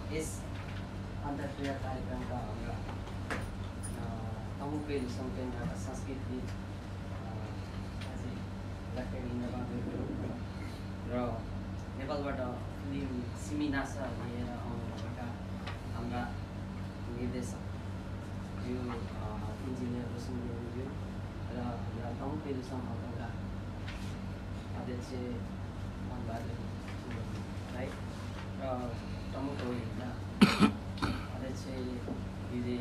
यस अन्तर्क्रिया कार्यक्रमका हाम्रा तमुपेली सङ्केन्द्रका संस्कृति अझै डाक्टर इन्द्रबहादुर गुरुङ र नेपालबाट फिल्म सिमिनासा लिएर आउनुभएका हाम्रा निर्देशक यो इन्जिनियर रोशन गुरुङज्यू र हाम्रा तमुपेली सङ्घका अध्यक्ष मनबहादुर राई र तमुपेलीका अध्यक्ष विजय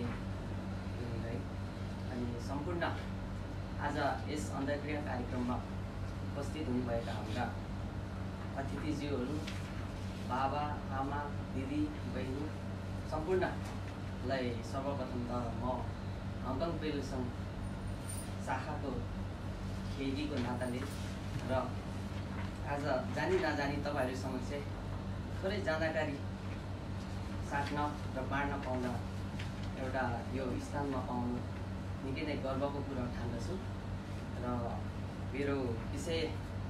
राई अनि सम्पूर्ण आज यस अन्तर्क्रिया कार्यक्रममा उपस्थित हुनुभएका हाम्रा अतिथिज्यूहरू बाबा आमा दिदी बहिनी सम्पूर्णलाई सर्वप्रथम त म हङकङ पेलु सङ्घ शाखाको खेदीको नाताले र आज जानी नजानी तपाईँहरू समक्ष थोरै जानकारी साट्न र बाँड्न पाउन एउटा यो स्थानमा पाउनु निकै नै गर्वको कुरा ठान्दछु र मेरो विषय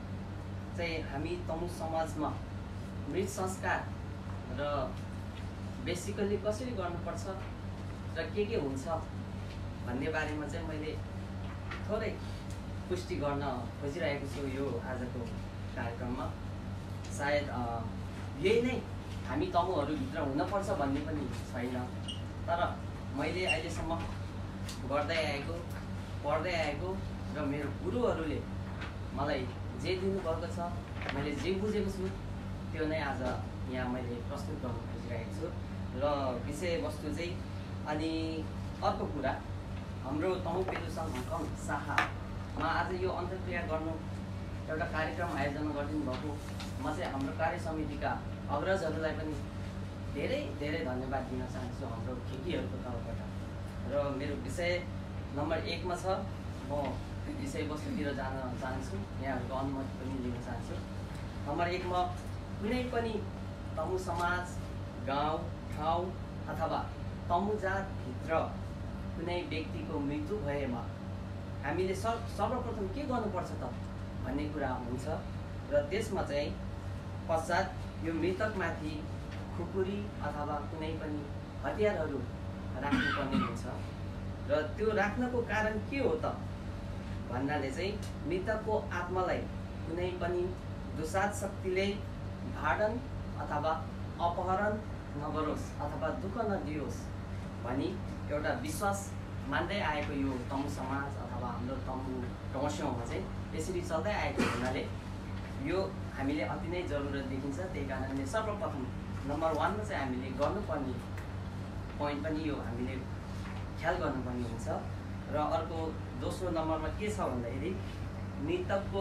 चाहिँ हामी तमु समाजमा मृत संस्कार र बेसिकल्ली कसरी गर्नुपर्छ र के हुन्छ भन्ने बारेमा चाहिँ मैले थोरै पुष्टि गर्न खोजिरहेको छु यो आजको कार्यक्रममा। सायद यही नै हामी तमुहरूभित्र हुनपर्छ भन्ने पनि छैन, तर मैले अहिलेसम्म गर्दै आएको पढ्दै आएको र मेरो गुरुहरूले मलाई जे दिनुभएको छ मैले जे बुझेको छु त्यो नै आज यहाँ मैले प्रस्तुत गर्न खोजिरहेको छु र विषयवस्तु चाहिँ। अनि अर्को कुरा, हाम्रो तमु पेलु सङ्घ हङकङ शाखामा आज यो अन्तर्क्रिया गर्नु एउटा कार्यक्रम आयोजना गरिदिनु भएको म चाहिँ हाम्रो कार्य समितिका अग्रजहरूलाई पनि धेरै धेरै धन्यवाद दिन चाहन्छु हाम्रो खेकीहरूको तर्फबाट। र मेरो विषय नम्बर 1 मा छ, म विषयवस्तुतिर जान चाहन्छु, यहाँहरूको अनुमति पनि लिन चाहन्छु। नम्बर 1 मा कुनै पनि तमु समाज, गाउँ ठाउँ अथवा तमु जातभित्र कुनै व्यक्तिको मृत्यु भएमा हामीले सर्वप्रथम के गर्नुपर्छ त भन्ने कुरा हुन्छ र त्यसमा चाहिँ पश्चात यो मृतकमाथि खुकुरी अथवा कुनै पनि हतियारहरू राख्नुपर्ने हुन्छ र त्यो राख्नको कारण के हो त भन्नाले चाहिँ मृतकको आत्मालाई कुनै पनि दुसाद शक्तिले भाडन अथवा अपहरण नगरोस् अथवा दुःख नदियोस् भनी एउटा विश्वास मान्दै आएको यो तमु समाज अथवा हाम्रो तमु गाउँठाउँमा चाहिँ यसरी चल्दै आएको हुनाले यो हामीले अति नै जरुरत देखिन्छ। त्यही कारणले सर्वप्रथम नम्बर 1 मा चाहिँ हामीले गर्नुपर्ने पोइन्ट पनि यो हामीले ख्याल गर्नुपर्ने हुन्छ। र अर्को दोस्रो नम्बरमा के छ भन्दाखेरि मृतकको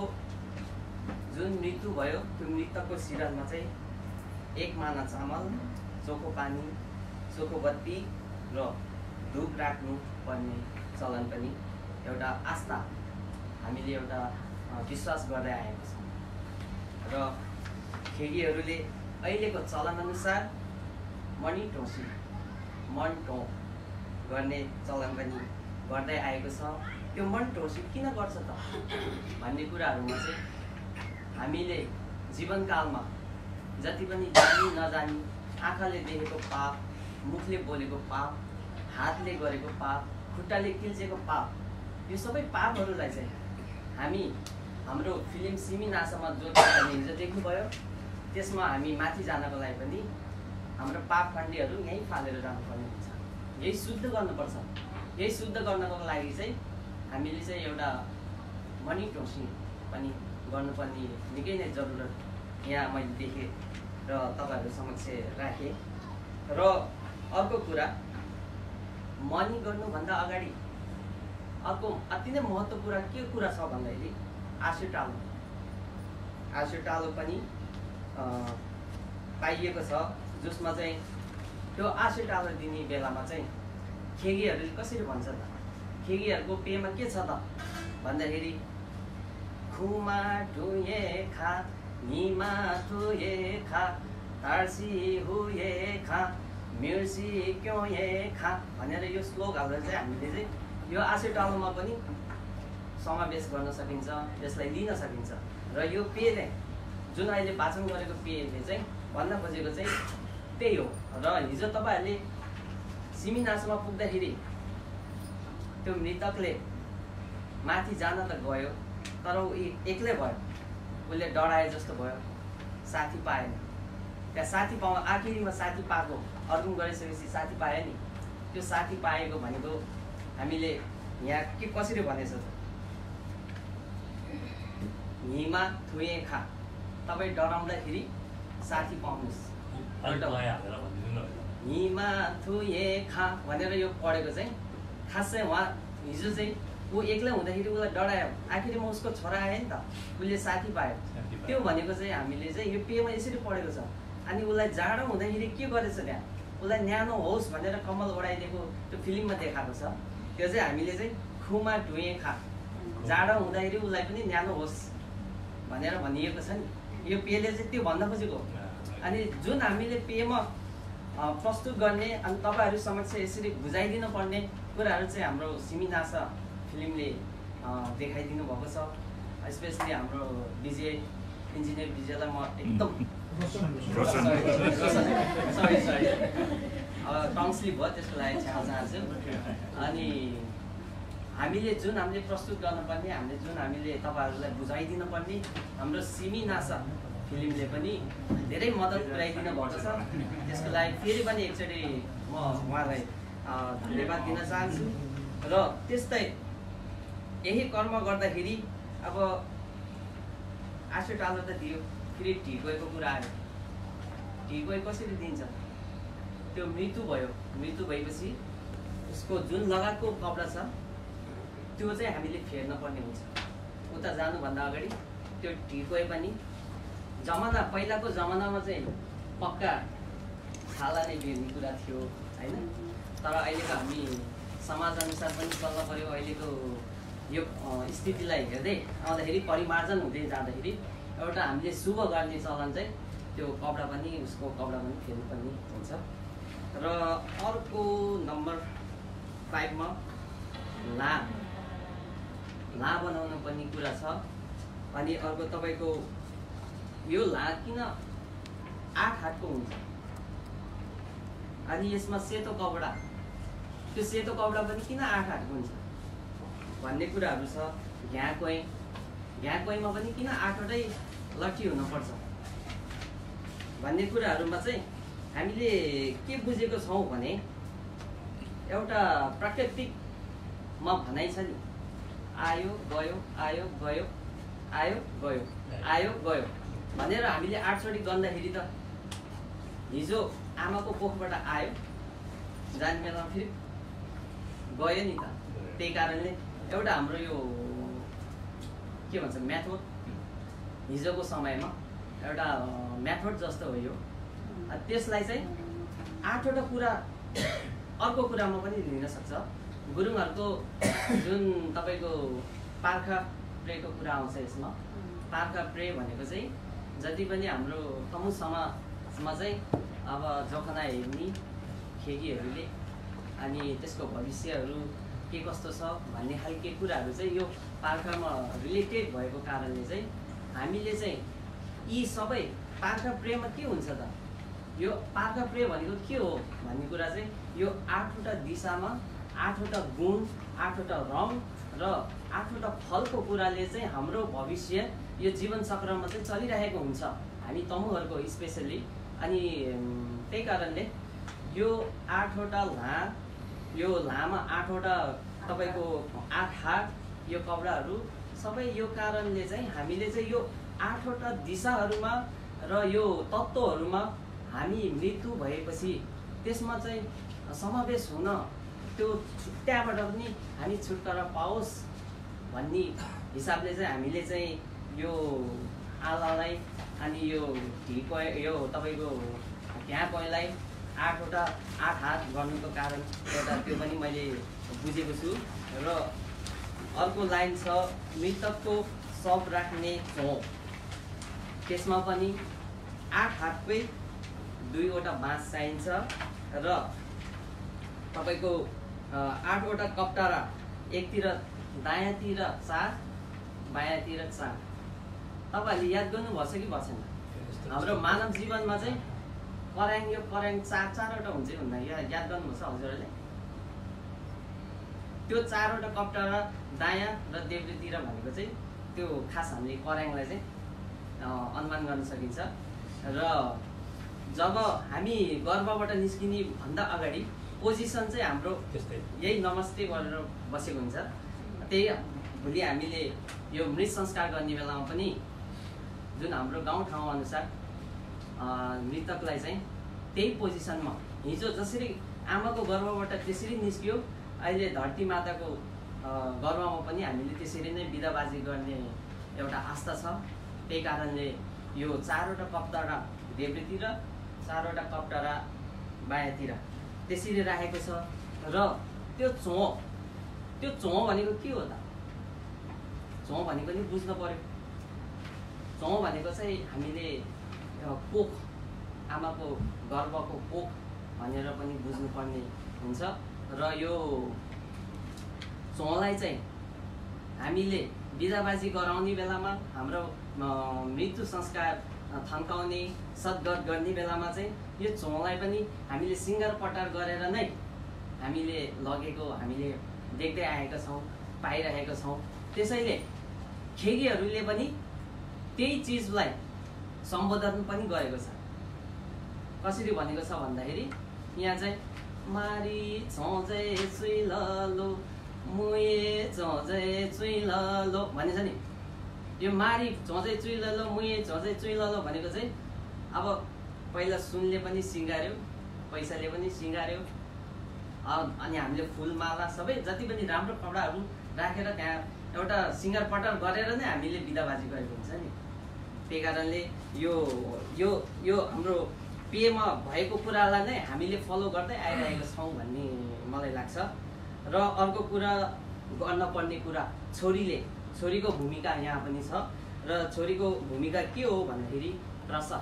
जुन मृत्यु भयो त्यो मृतकको सिरनमा चाहिँ 1 माना चामल, चोखो पानी, चोखो बत्ती र धूप राख्नु पर्ने चलन पनि एउटा आस्था हामीले एउटा विश्वास गर्दै आएको छ र खेडीहरूले अहिलेको चलनअनुसार मणि टोसी मन टोँ गर्ने चलन पनि गर्दै आएको छ। त्यो मन टोसी किन गर्छ त भन्ने कुराहरूमा चाहिँ हामीले जीवनकालमा जति पनि जानी नजानी आँखाले देखेको पाप, मुखले बोलेको पाप, हातले गरेको पाप, खुट्टाले किल्चेको पाप, यो सबै पापहरूलाई चाहिँ हामी हाम्रो फिल्म सिमिनासामा जो हिजो देख्नुभयो त्यसमा हामी माथि जानको लागि पनि हाम्रो पाप खण्डीहरू यहीँ फालेर जानुपर्ने हुन्छ। यही शुद्ध गर्नुपर्छ। यही शुद्ध गर्नको लागि चाहिँ हामीले चाहिँ एउटा मणि टोसी पनि गर्नुपर्ने निकै नै जरुरत यहाँ मैले देखेँ र तपाईँहरू समक्ष राखेँ। र अर्को कुरा, मणि गर्नुभन्दा अगाडि अर्को अति नै महत्त्वपूर्ण के कुरा छ भन्दाखेरि आँसुटालो पनि पाइएको छ, जसमा चाहिँ त्यो आँसुटालो दिने बेलामा चाहिँ खेगीहरूले कसरी भन्छ त, खेगीहरूको पेयमा के छ त भन्दाखेरि खुमा टुए खा निमा टुए खा तार्सी हुए खा मिर्सी क्यों ये खा भनेर यो श्लोकहरू चाहिँ हामीले चाहिँ यो आँसुटालोमा पनि समावेश गर्न सकिन्छ, यसलाई लिन सकिन्छ। र यो पेयले जुन अहिले वाचन गरेको पेयले चाहिँ भन्न खोजेको चाहिँ त्यही हो। र हिजो तपाईँहरूले सिमिनासमा पुग्दाखेरि त्यो मृतकले माथि जान त गयो, तर ऊ एक्लै भयो, उसले डराए जस्तो भयो, साथी पाएन। त्यहाँ साथी आखिरीमा साथी पाएको, अर्को गरिसकेपछि साथी पायो नि। त्यो साथी पाएको भनेको हामीले यहाँ के कसरी भनेछ त, हिमा थुए खा, तपाईँ डराउँदाखेरि साथी पाउनुहोस्। हिमा थुए खा भनेर यो पढेको चाहिँ खास चाहिँ उहाँ हिजो चाहिँ ऊ एक्लै हुँदाखेरि उसलाई डरायो, आखिरमा उसको छोरा आयो नि त, उसले साथी पायो। त्यो भनेको चाहिँ हामीले चाहिँ यो पेयमा यसरी पढेको छ। अनि उसलाई जाडो हुँदाखेरि के गरेछ त्यहाँ, उसलाई न्यानो होस् भनेर कम्बल ओढाइदिएको त्यो फिल्ममा देखाएको छ। त्यो चाहिँ हामीले चाहिँ खुमा ढुए खा, जाडो हुँदाखेरि उसलाई पनि न्यानो होस् भनेर भनिएको छ नि। यो पेयले चाहिँ त्यो भन्न खोजेको। अनि जुन हामीले पेयमा प्रस्तुत गर्ने अनि तपाईँहरू समक्ष यसरी बुझाइदिनु पर्ने कुराहरू चाहिँ हाम्रो सिमिनास फिल्मले देखाइदिनु भएको छ। स्पेसली हाम्रो विजय इन्जिनियर विजयलाई म एकदम सरी टङ स्लिप भयो, त्यसको लागि क्षमा चाहन्छु। अनि हामीले प्रस्तुत गर्नुपर्ने, हामीले तपाईँहरूलाई बुझाइदिनु पर्ने हाम्रो सिमिनास फिल्मले पनि धेरै मद्दत पुर्याइदिनु भएको छ। त्यसको लागि फेरि पनि एकचोटि म उहाँलाई धन्यवाद दिन चाहन्छु। र त्यस्तै यही कर्म गर्दाखेरि अब आँसु टालो त दियो, फेरि ढिकोएको कुरा आयो। ढिकोइ कसरी दिन्छ? त्यो मृत्यु भयो, मृत्यु भएपछि उसको जुन लगाएको कपडा छ त्यो चाहिँ हामीले फेर्न पर्ने हुन्छ। उता जानुभन्दा अगाडि त्यो ढिकोइ पनि पहिलाको जमानामा चाहिँ पक्का छाला नै बेर्ने कुरा थियो होइन। तर अहिलेको हामी समाज अनुसार पनि चल्न पर्यो। अहिलेको यो स्थितिलाई हेर्दै आउँदाखेरि, परिमार्जन हुँदै जाँदाखेरि एउटा हामीले शुभ गर्ने चलन चाहिँ त्यो कपडा पनि, उसको कपडा पनि फेर्नुपर्ने हुन्छ। र अर्को नम्बर 5 मा ला बनाउनु पर्ने कुरा छ। अनि अर्को तपाईँको यो ला किन 8 हातको हुन्छ? अनि यसमा सेतो कपडा, त्यो सेतो कपडा पनि किन 8 हातको हुन्छ भन्ने कुराहरू छ। घ्याकोइमा पनि किन 8वटै लट्ठी हुनुपर्छ भन्ने कुराहरूमा चाहिँ हामीले के बुझेको छौँ भने, एउटा प्राकृतिकमा भनाइ छ नि, आयो गयो आयो गयो आयो गयो आयो गयो भनेर हामीले 8 चोटि गन्दाखेरि त हिजो आमाको कोखबाट आयो, जाने बेलामा फेरि गयो नि त। त्यही कारणले एउटा हाम्रो यो के भन्छ मेथड, हिजोको समयमा एउटा मेथड जस्तो हो यो। त्यसलाई चाहिँ 8वटा कुरा अर्को कुरामा पनि लिन सक्छ। गुरुङहरूको जुन तपाईँको पार्खा प्रेको कुरा आउँछ यसमा। पार्खा प्रे भनेको चाहिँ जति पनि हाम्रो तमु समाजमा चाहिँ अब जोखना हेर्ने खेकीहरूले अनि त्यसको भविष्यहरू के कस्तो छ भन्ने खालके कुराहरू चाहिँ यो पार्खामा रिलेटेड भएको कारणले चाहिँ हामीले चाहिँ यी सबै पार्खा प्रेमा के हुन्छ त, यो पार्खा प्रे भनेको के हो भन्ने कुरा चाहिँ यो 8वटा दिशामा 8वटा गुण, 8वटा रङ र 8वटा फलको कुराले चाहिँ हाम्रो भविष्य यो जीवन चक्रमा चाहिँ चलिरहेको हुन्छ हामी तमुहरूको स्पेसली। अनि त्यही कारणले यो 8वटा यो लामा 8वटा तपाईँको 8 हात यो कपडाहरू सबै यो कारणले चाहिँ हामीले चाहिँ यो 8वटा दिशाहरूमा र यो तत्त्वहरूमा हामी मृत्यु भएपछि त्यसमा चाहिँ समावेश हुन, त्यो त्यहाँबाट पनि हामी छुटकारा पाओस् भन्ने हिसाबले चाहिँ हामीले चाहिँ यो आलालाई अनि यो ढिको यो तपाईँको घ्याकोइलाई 8 हात गर्नुको कारण एउटा त्यो पनि मैले बुझेको छु। र अर्को लाइन छ मृतकको शव राख्ने चोक, त्यसमा पनि 8 हातकै 2वटा बाँस चाहिन्छ र तपाईँको 8वटा कप्टारा, एकतिर दायाँतिर 4 बायाँतिर 4। तपाईँहरूले याद गर्नुभएको छ कि भएन? हाम्रो मानव जीवनमा चाहिँ कर्याङ यो कर्याङ चारवटा हुन्छ भन्दा याद गर्नुपर्छ हजुरहरूले। त्यो 4वटा कप्टरा दायाँ र देब्रेतिर भनेको चाहिँ त्यो खास हामीले कर्याङलाई चाहिँ अनुमान गर्न सकिन्छ। र जब हामी गर्भबाट निस्किने भन्दा अगाडि पोजिसन चाहिँ हाम्रो यही नमस्ते गरेर बसेको हुन्छ। त्यही भोलि हामीले यो मृत संस्कार गर्ने बेलामा पनि जुन हाम्रो गाउँठाउँ अनुसार मृतकलाई चाहिँ त्यही पोजिसनमा हिजो जसरी आमाको गर्भबाट त्यसरी निस्क्यो अहिले धरती माताको गर्भमा पनि हामीले त्यसरी नै बिदाबाजी गर्ने एउटा आस्था छ। त्यही कारणले यो 4वटा कप्टरा देब्रेतिर 4वटा कप्टरा बायाँतिर त्यसरी राखेको छ। र त्यो चोँ भनेको के हो त? चोँ भनेको नि बुझ्नु पर्यो। चोँ भनेको चाहिँ हामीले कोख आमाको गर्भको कोख भनेर पनि बुझ्नुपर्ने हुन्छ। र यो चोँलाई चाहिँ हामीले बिदाबाजी गराउने बेलामा हाम्रो मृत्यु संस्कार थन्काउने सद्गत गर्ने बेलामा चाहिँ यो चोँलाई पनि हामीले सिङ्गार पटार गरेर नै हामीले लगेको हामीले देख्दै आएका छौँ, पाइरहेका छौँ। त्यसैले खेगीहरूले पनि त्यही चिजलाई सम्बोधन पनि गरेको छ। कसरी भनेको छ भन्दाखेरि यहाँ चाहिँ मारी चोँजै चुइललो मुए चोँजै चुइललो भनेछ नि। यो मारी चोँजै चुइललो मुए चोँजै चुइललो भनेको चाहिँ अब पहिला सुनले पनि सिँगार्यो, पैसाले पनि सिँगार्यो, अनि हामीले फुलमाला सबै जति पनि राम्रो कपडाहरू राखेर त्यहाँ एउटा सिँगार पटार गरेर नै हामीले बिदाबाजी गरेको हुन्छ नि। त्यही कारणले यो यो यो हाम्रो पेमा भएको कुरालाई नै हामीले फलो गर्दै आइरहेका छौँ भन्ने मलाई लाग्छ। र अर्को कुरा गर्न पर्ने कुरा छोरीको भूमिका यहाँ पनि छ। र छोरीको भूमिका के हो भन्दाखेरि प्रसव।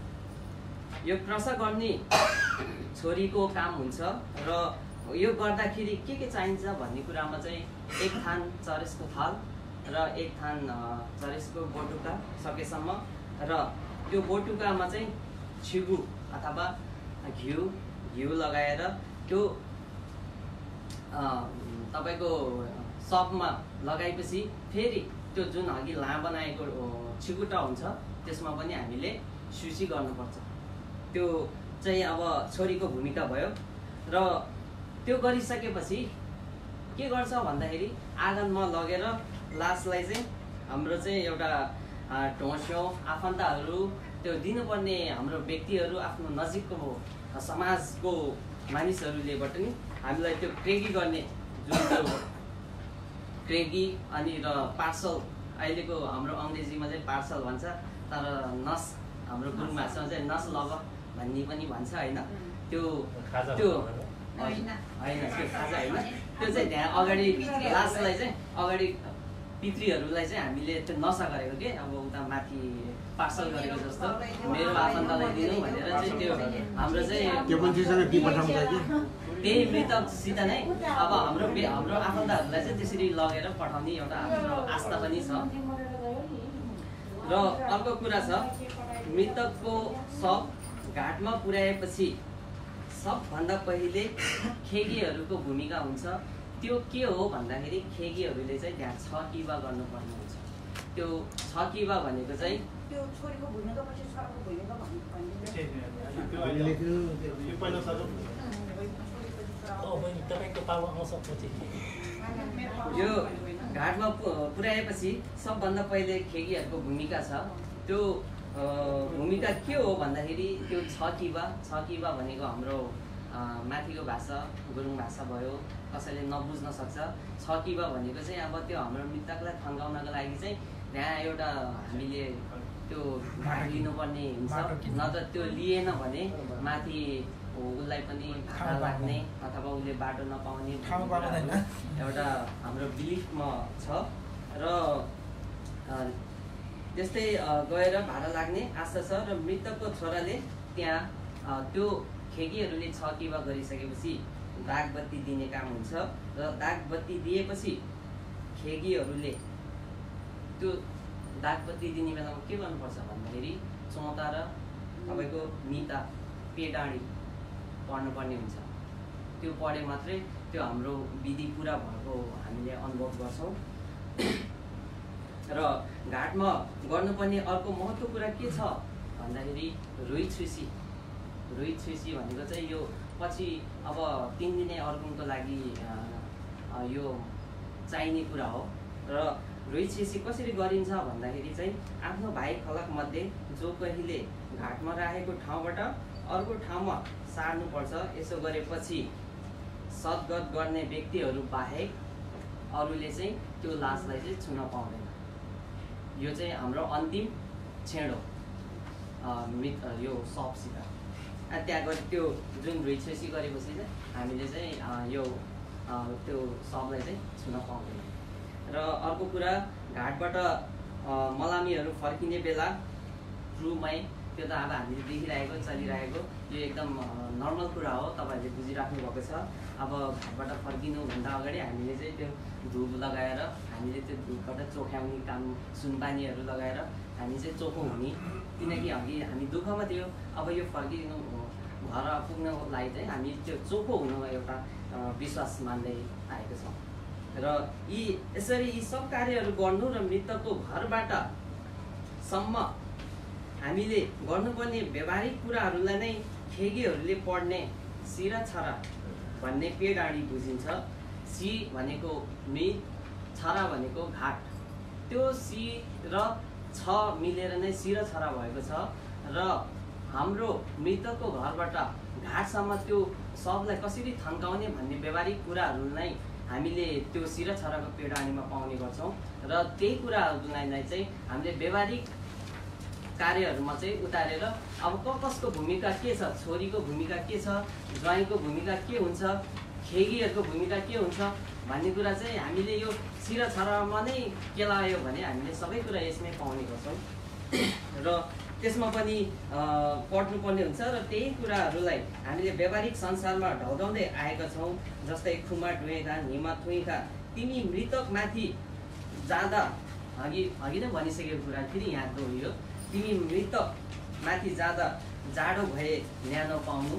यो प्रसव गर्ने छोरीको काम हुन्छ। र यो गर्दाखेरि के चाहिन्छ भन्ने कुरामा चाहिँ 1 थान चरेसको थाल र 1 थान चरेसको बोटुका सकेसम्म। र त्यो बोटुकामा चाहिँ छिगु अथवा घिउ लगाएर त्यो तपाईँको सबमा लगाएपछि फेरि त्यो जुन अघि ला बनाएको छिकुटा हुन्छ त्यसमा पनि हामीले सुसी गर्नुपर्छ। त्यो चाहिँ अब छोरीको भूमिका भयो। र त्यो गरिसकेपछि के गर्छ भन्दाखेरि आँगनमा लगेर लासलाई चाहिँ हाम्रो चाहिँ एउटा ढोस्यो आफन्तहरू त्यो दिनुपर्ने हाम्रो व्यक्तिहरू आफ्नो नजिकको समाजको मानिसहरूलेबाट नि हामीलाई त्यो क्रेगी गर्ने जुन त्यो क्रेगी अनि र पार्सल अहिलेको हाम्रो अङ्ग्रेजीमा चाहिँ पार्सल भन्छ तर नस हाम्रो गुरुङ भाषामा चाहिँ नस लग भन्ने पनि भन्छ होइन। त्यो होइन त्यो खाजा होइन, त्यो चाहिँ त्यहाँ अगाडि लासलाई चाहिँ अगाडि पितृहरूलाई चाहिँ हामीले त्यो नसा गरेको के अब उता माथि पार्सल गरेको जस्तो मेरो आफन्तलाई दिनु भनेर चाहिँ त्यो हाम्रो चाहिँ त्यही मृतकसित नै अब हाम्रो आफन्तहरूलाई चाहिँ त्यसरी लगेर पठाउने एउटा हाम्रो आस्था पनि छ। र अर्को कुरा छ मृतकको शव घाटमा पुर्याएपछि सबभन्दा पहिले खेगीहरूको भूमिका हुन्छ। त्यो के हो भन्दाखेरि खेगीहरूले चाहिँ त्यहाँ छकिवा गर्नुपर्ने हुन्छ। त्यो छकिवा भनेको चाहिँ त्यो छोरीको भूमिका पछि छोराको भूमिका यो घाटमा पुर्याएपछि सबभन्दा पहिले खेगीहरूको भूमिका छ। त्यो भूमिका के हो भन्दाखेरि त्यो छकिवा भनेको हाम्रो माथिको भाषा गुरुङ भाषा भयो, कसैले नबुझ्न सक्छ। छकिवा भनेको चाहिँ अब त्यो हाम्रो मृतकलाई थन्काउनको लागि चाहिँ त्यहाँ एउटा हामीले त्यो घाट लिनुपर्ने हुन्छ। नत्र त्यो लिएन भने माथि उसलाई पनि भाडा लाग्ने अथवा उसले बाटो नपाउने एउटा हाम्रो बिलिफमा छ। र त्यस्तै गएर भाडा लाग्ने आशा छ। र मृतकको छोराले त्यहाँ त्यो खेगीहरूले छकिवा गरिसकेपछि दागबत्ती दिने काम हुन्छ। र दागबत्ती दिएपछि खेगीहरूले त्यो दागबत्ती दिने बेलामा के गर्नुपर्छ भन्दाखेरि चौता र तपाईँको मिता पेडाँडी पढ्नुपर्ने हुन्छ। त्यो पढे मात्रै त्यो हाम्रो विधि पुरा भएको हामीले अनुभव गर्छौँ। र घाटमा गर्नुपर्ने अर्को महत्त्व कुरा के छ भन्दाखेरि रुई छुसी भनेको चाहिँ यो पछि अब 3 दिने अर्गुनको लागि यो चाहिने कुरा हो। र रुई छुसी कसरी गरिन्छ भन्दाखेरि चाहिँ आफ्नो भाइ खलक मध्ये जो कहिले घाटमा राखेको ठाउँबाट अर्को ठाउँमा सार्नुपर्छ। यसो गरेपछि सद्गत गर्ने व्यक्तिहरू बाहेक अरूले चाहिँ त्यो लासलाई चाहिँ छुन पाउँदैन। यो चाहिँ हाम्रो अन्तिम छेड हो यो सबसित। त्यहाँ गएर त्यो जुन रुइछेसी गरेपछि चाहिँ हामीले चाहिँ यो त्यो सबलाई चाहिँ छुन पाउँदैन। र अर्को कुरा घाटबाट मलामीहरू फर्किने बेला क्रुमै त्यो त अब हामीले देखिरहेको चलिरहेको यो एकदम नर्मल कुरा हो, तपाईँहरूले बुझिराख्नु भएको छ। अब घाटबाट फर्किनुभन्दा अगाडि हामीले चाहिँ त्यो धुप लगाएर हामीले त्यो धुपबाट चोख्याउने काम सुनपानीहरू लगाएर हामी चाहिँ चोखो हुने, किनकि अघि हामी दुःखमा थियो। अब यो फर्किनु घर पुग्नको लागि चाहिँ हामी त्यो चोखो हुनुमा एउटा विश्वास मान्दै आएको छौँ। र यसरी यी सब कार्यहरू गर्नु र मृतकको घरबाट सम्म हामीले गर्नुपर्ने व्यवहारिक कुराहरूलाई नै खेगीहरूले पढ्ने सिरा छरा भन्ने पेडाँडी बुझिन्छ। सी भनेको मृत, छरा भनेको घाट। त्यो सी र छ मिलेर नै सिर छरा भएको छ। र हाम्रो मृतकको घरबाट घाटसम्म त्यो सबलाई कसरी थन्काउने भन्ने व्यवहारिक कुराहरू नै हामीले त्यो सिर छराको पेडाँडीमा पाउने गर्छौँ। र त्यही कुराहरूलाई नै चाहिँ हामीले व्यवहारिक कार्यहरूमा चाहिँ उतारेर अब कसको भूमिका के छ, छोरीको भूमिका के छ, ज्वाइँको भूमिका के हुन्छ, खेगीहरूको भूमिका के हुन्छ भन्ने कुरा चाहिँ हामीले यो सिर छरामा नै केलायो भने हामीले सबै कुरा यसमै पाउने गर्छौँ। र त्यसमा पनि पढ्नुपर्ने हुन्छ। र त्यही कुराहरूलाई हामीले व्यवहारिक संसारमा ढल्काउँदै आएका छौँ। जस्तै खुमा डुएका हिमा थुइका तिमी मृतकमाथि जाँदा अघि नै भनिसकेको कुरा फेरि यहाँ दोहोरियो। तिमी मृतकमाथि जाँदा जाडो भए न्यानो पाउनु,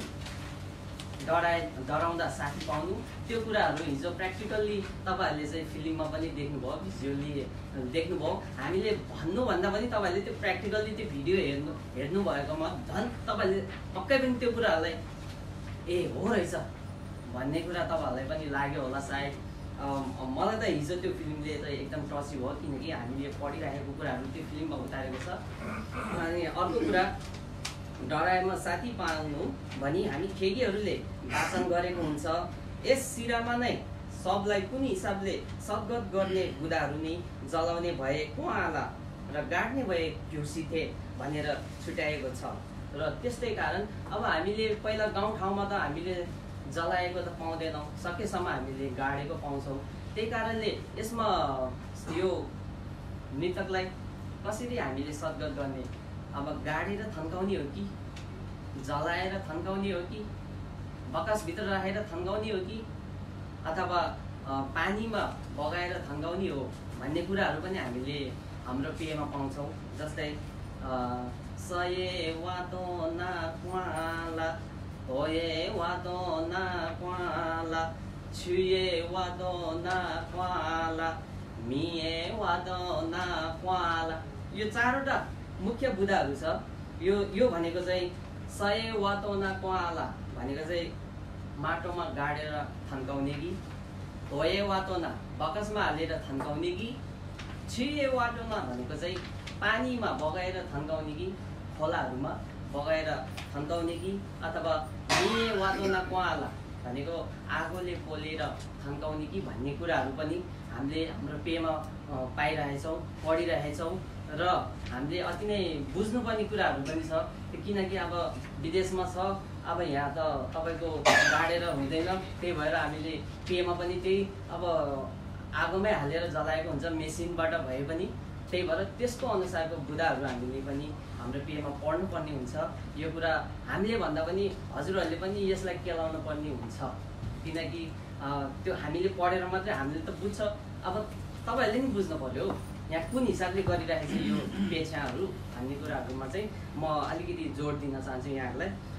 डराउँदा साथी पाउनु, त्यो कुराहरू हिजो प्र्याक्टिकल्ली तपाईँहरूले चाहिँ फिल्ममा पनि देख्नुभयो, भिजुअली देख्नुभयो। हामीले भन्नुभन्दा पनि तपाईँहरूले त्यो प्र्याक्टिकल्ली त्यो भिडियो हेर्नु भएकोमा झन् तपाईँहरूले पक्कै पनि त्यो कुराहरूलाई ए हो रहेछ भन्ने कुरा तपाईँहरूलाई पनि लाग्यो होला सायद। मलाई त हिजो त्यो फिल्मले त एकदम टची भयो, किनकि हामीले पढिरहेको कुराहरू त्यो फिल्ममा उतारेको छ। अनि अर्को कुरा डराएमा साथी पाउनु भनी हामी खेगीहरूले भाषण गरेको हुन्छ। यस सिरामा नै सबलाई कुन हिसाबले सद्गत गर्ने बुदाहरू नै जलाउने भए को आला र गाड्ने भए घुर्सिथे भनेर छुट्याएको छ। र त्यस्तै कारण अब हामीले पहिला गाउँठाउँमा त हामीले जलाएको त पाउँदैनौँ, सकेसम्म हामीले गाडेको पाउँछौँ। त्यही कारणले यसमा यो मृतकलाई कसरी हामीले सद्गत गर्ने, अब गाडेर थन्काउने हो कि, जलाएर थन्काउने हो कि, बकसभित्र राखेर थन्काउने हो कि, अथवा पानीमा बगाएर थन्काउने हो भन्ने कुराहरू पनि हामीले हाम्रो पेयमा पाउँछौँ। जस्तै सये वादो ना क्वाला, होए वादो ना क्वाला, छुए वादो ना क्वाला, मिए वादो ना क्वाला। यो चारवटा मुख्य बुदाहरू छ। यो भनेको चाहिँ सय वातोना क्वाला भनेको चाहिँ माटोमा गाडेर थन्काउने कि, होए वातोना बकसमा हालेर थन्काउने कि, छिए वाटोना भनेको चाहिँ पानीमा बगाएर थन्काउने कि, खोलाहरूमा बगाएर थन्काउने कि, अथवा मिए वातोना क्वाला भनेको आगोले पोलेर थन्काउने कि भन्ने कुराहरू पनि हामीले हाम्रो पेयमा पाइरहेछौँ, पढिरहेछौँ। र हामीले अति नै बुझ्नुपर्ने कुराहरू पनि छ, किनकि अब विदेशमा छ, अब यहाँ त तपाईँको गाडेर हुँदैन। त्यही भएर हामीले पेयमा पनि त्यही अब आगोमै हालेर जलाएको हुन्छ, मेसिनबाट भए पनि। त्यही भएर त्यसको अनुसारको बुदाहरू हामीले पनि हाम्रो पेयमा पढ्नुपर्ने हुन्छ। यो कुरा हामीले भन्दा पनि हजुरहरूले पनि यसलाई केलाउनु पर्ने हुन्छ, किनकि त्यो हामीले पढेर मात्रै हामीले त बुझ्छ। अब तपाईँहरूले पनि बुझ्नु पर्यो यहाँ कुन हिसाबले गरिरहेको छ यो पेछाहरू भन्ने कुराहरूमा चाहिँ म अलिकति जोड दिन चाहन्छु यहाँहरूलाई।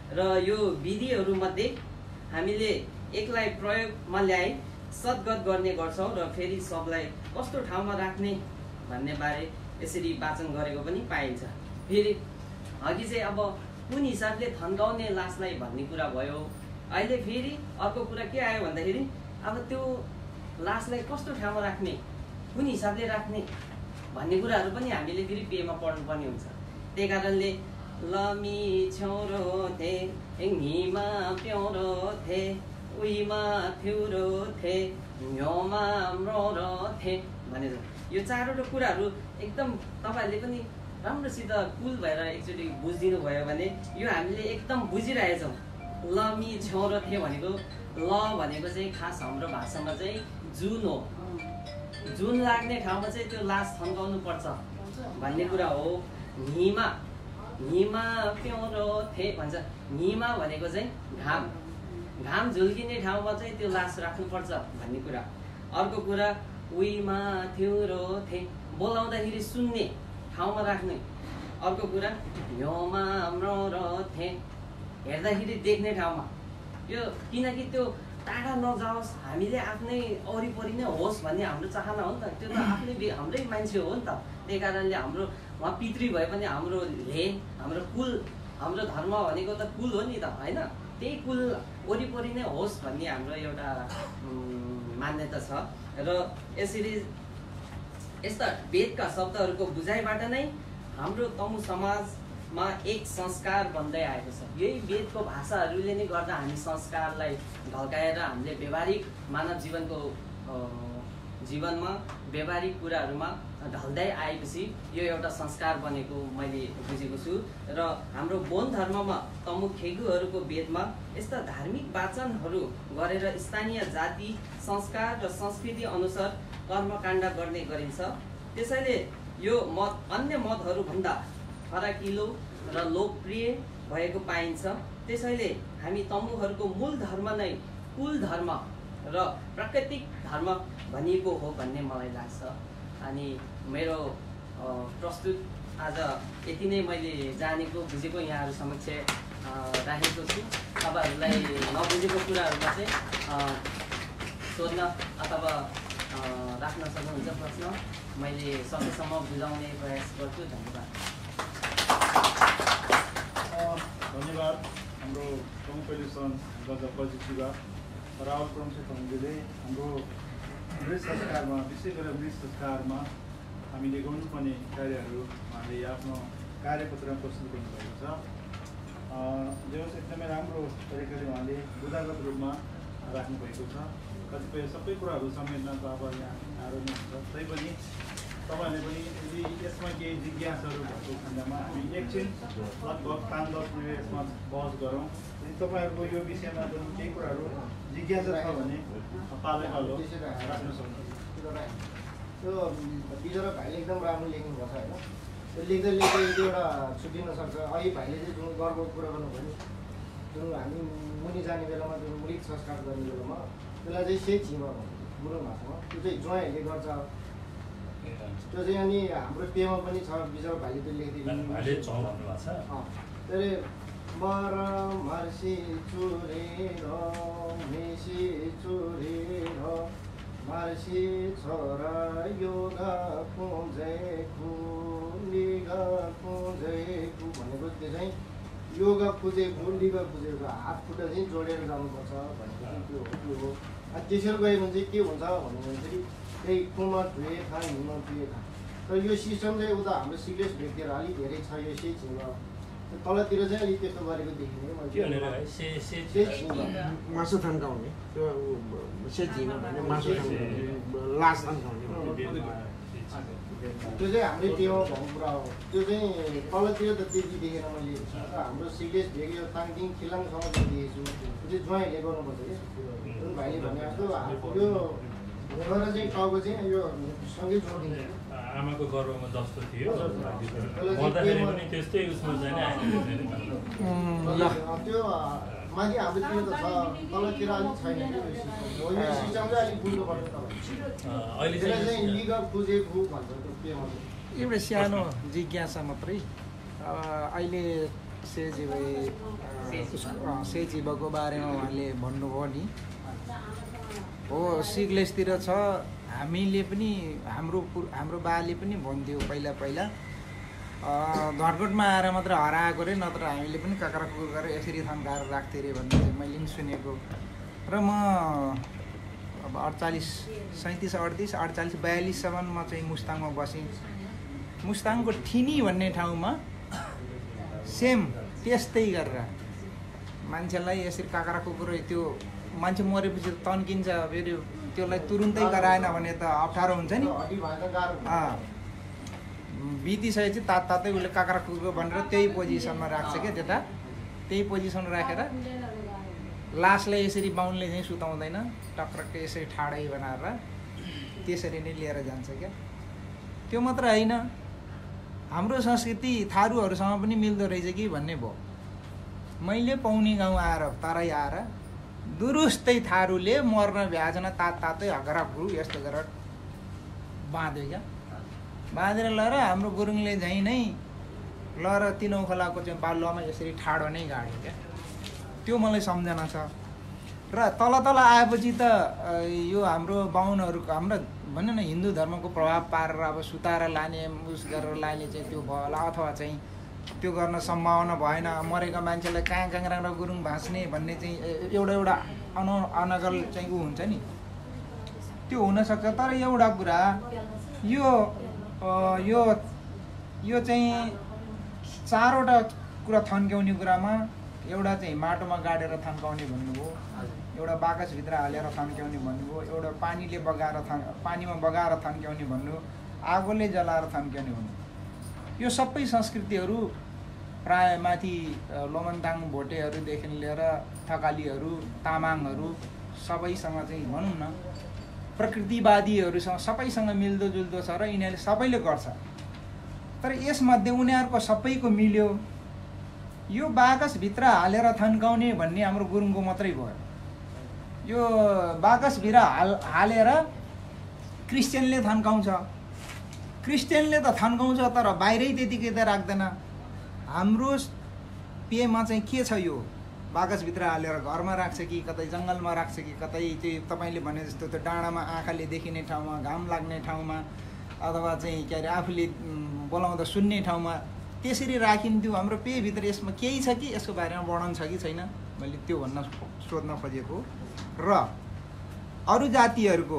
र यो विधिहरूमध्ये हामीले एकलाई प्रयोगमा ल्याए सद्गत गर्ने गर्छौँ र फेरि सबलाई कस्तो ठाउँमा राख्ने भन्ने बारे यसरी वाचन गरेको पनि पाइन्छ। फेरि अघि चाहिँ अब कुन हिसाबले थन्काउने लासलाई भन्ने कुरा भयो। अहिले फेरि अर्को कुरा के आयो भन्दाखेरि अब त्यो लासलाई कस्तो ठाउँमा राख्ने, कुन हिसाबले राख्ने भन्ने कुराहरू पनि हामीले फेरि पेयमा पढ्नुपर्ने हुन्छ। त्यही कारणले लमी छौरो थे हिमा प्याउरो थे उहीमा थ्युरो थे ह्योमा म्रो थे भनेर यो चारवटा कुराहरू एकदम तपाईँहरूले पनि राम्रोसित कुल भएर एकचोटि बुझिदिनु भयो भने यो हामीले एकदम बुझिरहेछौँ। लमी छौरो थे भनेको ल भनेको चाहिँ खास हाम्रो भाषामा चाहिँ जुन हो। जुन लाग्ने ठाउँमा चाहिँ त्यो लास थन्काउनु पर्छ भन्ने कुरा हो। हिमा प्याउरो थे भन्छ। हिमा भनेको चाहिँ घाम, घाम झुल्किने ठाउँमा चाहिँ त्यो लास राख्नुपर्छ भन्ने कुरा। अर्को कुरा उहीमा थ्युरो थे बोलाउँदाखेरि सुन्ने ठाउँमा राख्ने। अर्को कुरा ह्योमा म्रो थे हेर्दाखेरि देख्ने ठाउँमा। यो किनकि त्यो टाढा नजाओस्, हामीले आफ्नै वरिपरि नै होस् भन्ने हाम्रो चाहना हो नि त। त्यो त आफ्नै हाम्रै मान्छे हो नि त। त्यही कारणले हाम्रो उहाँ पितृ भए पनि हाम्रो कुल, हाम्रो धर्म भनेको त कुल हो नि त, होइन? त्यही कुल वरिपरि नै होस् भन्ने हाम्रो एउटा मान्यता छ। र यसरी यस्ता वेदका शब्दहरूको बुझाइबाट नै हाम्रो तमु समाजमा एक संस्कार बन्दै आएको छ। यही वेदको भाषाहरूले नै गर्दा हामी संस्कारलाई ढल्काएर हामीले व्यावहारिक मानव जीवनमा व्यावहारिक कुराहरूमा ढल्दै आएपछि यो एउटा संस्कार बनेको मैले बुझेको छु। र हाम्रो बौद्ध धर्ममा तमु खेगुहरूको वेदमा यस्ता धार्मिक वाचनहरू गरेर स्थानीय जाति, संस्कार र संस्कृति अनुसार कर्मकाण्ड गर्ने गरिन्छ। त्यसैले यो मत अन्य मतहरूभन्दा फराकिलो र लोकप्रिय भएको पाइन्छ। त्यसैले हामी तमुहरूको मूल धर्म नै कुल धर्म र प्राकृतिक धर्म भनिएको हो भन्ने मलाई लाग्छ। अनि मेरो प्रस्तुत आज यति नै मैले जानेको बुझेको यहाँहरू समक्ष राखेको छु। तपाईँहरूलाई नबुझेको कुराहरूमा चाहिँ सोध्न अथवा राख्न सक्नुहुन्छ प्रश्न। मैले सकेसम्म बुझाउने प्रयास गर्छु। धन्यवाद। धन्यवाद। हाम्रो कम्पिटिसन गर्दा पजिटिभ रावल क्रमशः हामीले हाम्रो मृत संस्कारमा, विशेष गरेर मृत संस्कारमा हामीले गर्नुपर्ने कार्यहरू उहाँले आफ्नो कार्यपत्रमा प्रस्तुत गर्नुभएको छ। जो एकदमै राम्रो तरिकाले उहाँले बुझागत रूपमा राख्नुभएको छ। कतिपय सबै कुराहरू समेट्न त अब यहाँ गाह्रो नै हुन्छ। तैपनि तपाईँहरूले पनि यदि यसमा केही जिज्ञासाहरू भएको खण्डमा हामी एकछिन लगभग 5-10 मिनट यसमा बहस गरौँ। यदि तपाईँहरूको यो विषयमा पनि केही कुराहरू जिज्ञासा छ भने पालो राख्न सक्नुहुन्छ। त्यो बिजरा भाइले एकदम राम्रो लेख्नुभएको छ, होइन? त्यो लेख्दै लेख्दै एउटा छुट्टिन सक्छ। अघि भाइले चाहिँ जुन गर्वको कुरा गर्नुभयो, जुन हामी मुनि जाने बेलामा जुन मृत संस्कार गर्ने बेलामा त्यसलाई चाहिँ सेट झिमा भन्छ गुरुङ भाषामा। त्यो चाहिँ ज्वाइँहरूले गर्छ। त्यो चाहिँ अनि हाम्रो पेमा पनि छ। बिजरा भाइले त्यो लेख्दै त्यसले मर मर्सी चुरेर मेसी चुरेर मर्सी छोरा योगा कुजेको लिगा कुजेको भनेको त्यो चाहिँ योगा कुजेको लिगा कुजेको हात खुट्टा चाहिँ जोडेर जानुपर्छ भनेको चाहिँ त्यो हो। त्यसरी गयो भने चाहिँ के हुन्छ भन्दाखेरि त्यही कुमा धुए खा हिँड्न धुए खा। तर यो सिस्टम चाहिँ उता हाम्रो सिरियस व्यक्तिहरू अलिक धेरै छ। यो सेट झिङ्गा तलतिर चाहिँ अलिक त्यस्तो गरेको देखिने मासु थन्काउने, त्यो सेट झिङ्गा भने मासु थन्काउने, लास थन्काउने त्यो चाहिँ हाम्रै टेवा भएको कुरा हो। त्यो चाहिँ तलतिर त त्यति देखेन मैले। हाम्रो सिरियस भेग यो ताङदिङ खिलाङसम्म देखेको छु। त्यो चाहिँ ज्वाइँहरूले गर्नुपर्छ कि जुन भाइले भने जस्तो यो गएर चाहिँ टाउको चाहिँ यो सँगै जोडिन्छ। आमाको गर्वमा जस्तो थियो गर्दाखेरि पनि त्यस्तै उसमा चाहिँ त्यो माथि हाम्रोतिर त छ, तलतिर अलिक छैन कि यो सिस्टम चाहिँ अलिक बुझ्नु पर्छ। अहिले चाहिँ लिगा बुझेको भन्छ त्यो पेमा। एउटा सानो जिज्ञासा मात्रै। अहिले सेजीवको बारेमा उहाँले भन्नुभयो नि हो सिग्लेसतिर छ हामीले पनि हाम्रो बाले पनि भन्थ्यो पहिला धनकोटमा आएर मात्र हराएको रे नत्र हामीले पनि काक्रा कुकुर गरेर यसरी थन्काएर राख्थ्यो अरे भन्ने चाहिँ मैले पनि सुनेको र म अब 48-42 म चाहिँ मुस्ताङमा बसेँ मुस्ताङको ठिनी भन्ने ठाउँमा सेम त्यस्तै गरेर मान्छेलाई यसरी काक्रा कुकुर त्यो मान्छे मरेपछि तन्किन्छ फेरि त्यसलाई तुरुन्तै गराएन भने त अप्ठ्यारो हुन्छ नि बितिसकेपछि तातै उसले काक्रा कुकुर भनेर त्यही पोजिसनमा राख्छ क्या त्यता त्यही पोजिसन राखेर लासलाई यसरी बाहुनले चाहिँ सुताउँदैन टक्रक्कै यसरी ठाडै बनाएर त्यसरी नै लिएर जान्छ क्या त्यो मात्र होइन हाम्रो संस्कृति थारूहरूसँग पनि मिल्दो रहेछ कि भन्ने भयो मैले पाउने गाउँ आएर तराई आएर दुरुस्तै थारूले मर्न भ्याएन तातै हगराफु यस्तो गरेर बाँध्यो क्या बाँधेर लएर हाम्रो गुरुङले झैँ नै लएर तिनौँ खोलाको चाहिँ बालुवामा यसरी ठाडो नै गाड्यो क्या त्यो मलाई सम्झना छ र तल आएपछि त यो हाम्रो बाहुनहरूको हाम्रो भनौँ न हिन्दू धर्मको प्रभाव पारेर अब सुताएर लाने उस गरेर लाने चाहिँ त्यो भयो होला अथवा चाहिँ त्यो गर्न सम्भावना भएन मरेको मान्छेलाई कहाँ र गुरुङ भाँच्ने भन्ने चाहिँ एउटा अनगल चाहिँ ऊ हुन्छ नि त्यो हुनसक्छ तर एउटा कुरा यो चाहिँ चारवटा कुरा थन्क्याउने कुरामा एउटा चाहिँ माटोमा गाडेर थन्काउने भन्नुभयो एउटा बाकसभित्र हालेर थन्क्याउने भन्नुभयो एउटा पानीमा बगाएर थन्क्याउने भन्नु आगोले जलाएर थन्क्याउने भन्नु यो सबै संस्कृतिहरू प्राय माथि लोमन्ताङ भोटेहरूदेखि लिएर थकालीहरू तामाङहरू सबैसँग चाहिँ भनौँ न प्रकृतिवादीहरूसँग सबैसँग मिल्दोजुल्दो छ र यिनीहरूले सबैले गर्छ तर यसमध्ये उनीहरूको सबैको मिल्यो यो बाकसभित्र हालेर थन्काउने भन्ने हाम्रो गुरुङको मात्रै भयो यो बाकसभित्र हालेर क्रिस्चियनले थन्काउँछ क्रिस्चियनले त थन्काउँछ तर बाहिरै त्यतिकै त राख्दैन हाम्रो पेमा चाहिँ के छ यो बाकसभित्र हालेर घरमा राख्छ कि कतै जङ्गलमा राख्छ कि कतै त्यो तपाईँले भने जस्तो त्यो डाँडामा आँखाले देखिने ठाउँमा घाम लाग्ने ठाउँमा अथवा चाहिँ के अरे आफूले बोलाउँदा सुन्ने ठाउँमा त्यसरी राखिन्थ्यो हाम्रो पेभित्र यसमा केही छ कि यसको बारेमा वर्णन छ कि छैन मैले त्यो भन्न सोध्न खोजेको र अरू जातिहरूको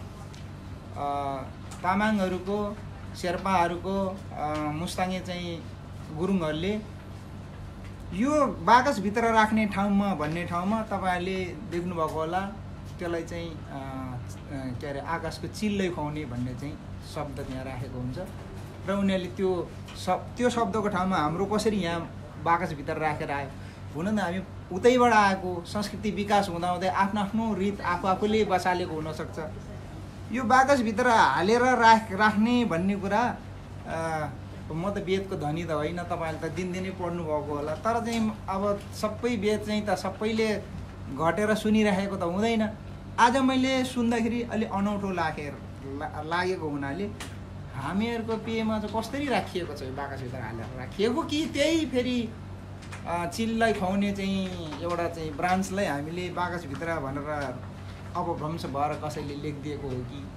तामाङहरूको शेर्पाहरूको मुस्ताङे चाहिँ गुरुङहरूले यो बाकसभित्र राख्ने ठाउँमा भन्ने ठाउँमा तपाईँहरूले देख्नुभएको होला त्यसलाई चाहिँ के अरे आकाशको चिल्लै खुवाउने भन्ने चाहिँ शब्द त्यहाँ राखेको हुन्छ र उनीहरूले त्यो शब्दको ठाउँमा हाम्रो कसरी यहाँ बाकसभित्र राखेर आयो हुन त हामी उतैबाट आएको संस्कृति विकास हुँदाहुँदै आफ्नो रीत आफूले बसालेको हुनसक्छ यो बाकसभित्र हालेर राख्ने भन्ने कुरा म त वेदको धनी त होइन तपाईँहरूले त दिनदिनै पढ्नुभएको होला तर चाहिँ अब सबै वेद चाहिँ त सबैले घटेर सुनिराखेको त हुँदैन आज मैले सुन्दाखेरि अलिक अनौठो लागेको हुनाले हामीहरूको पेयमा चाहिँ कसरी राखिएको छ यो बाकसभित्र हालेर राखिएको कि त्यही फेरि चिललाई खुवाउने चाहिँ एउटा चाहिँ ब्रान्चलाई हामीले बाकसभित्र भनेर अपभ्रंश भएर कसैले लेखिदिएको हो कि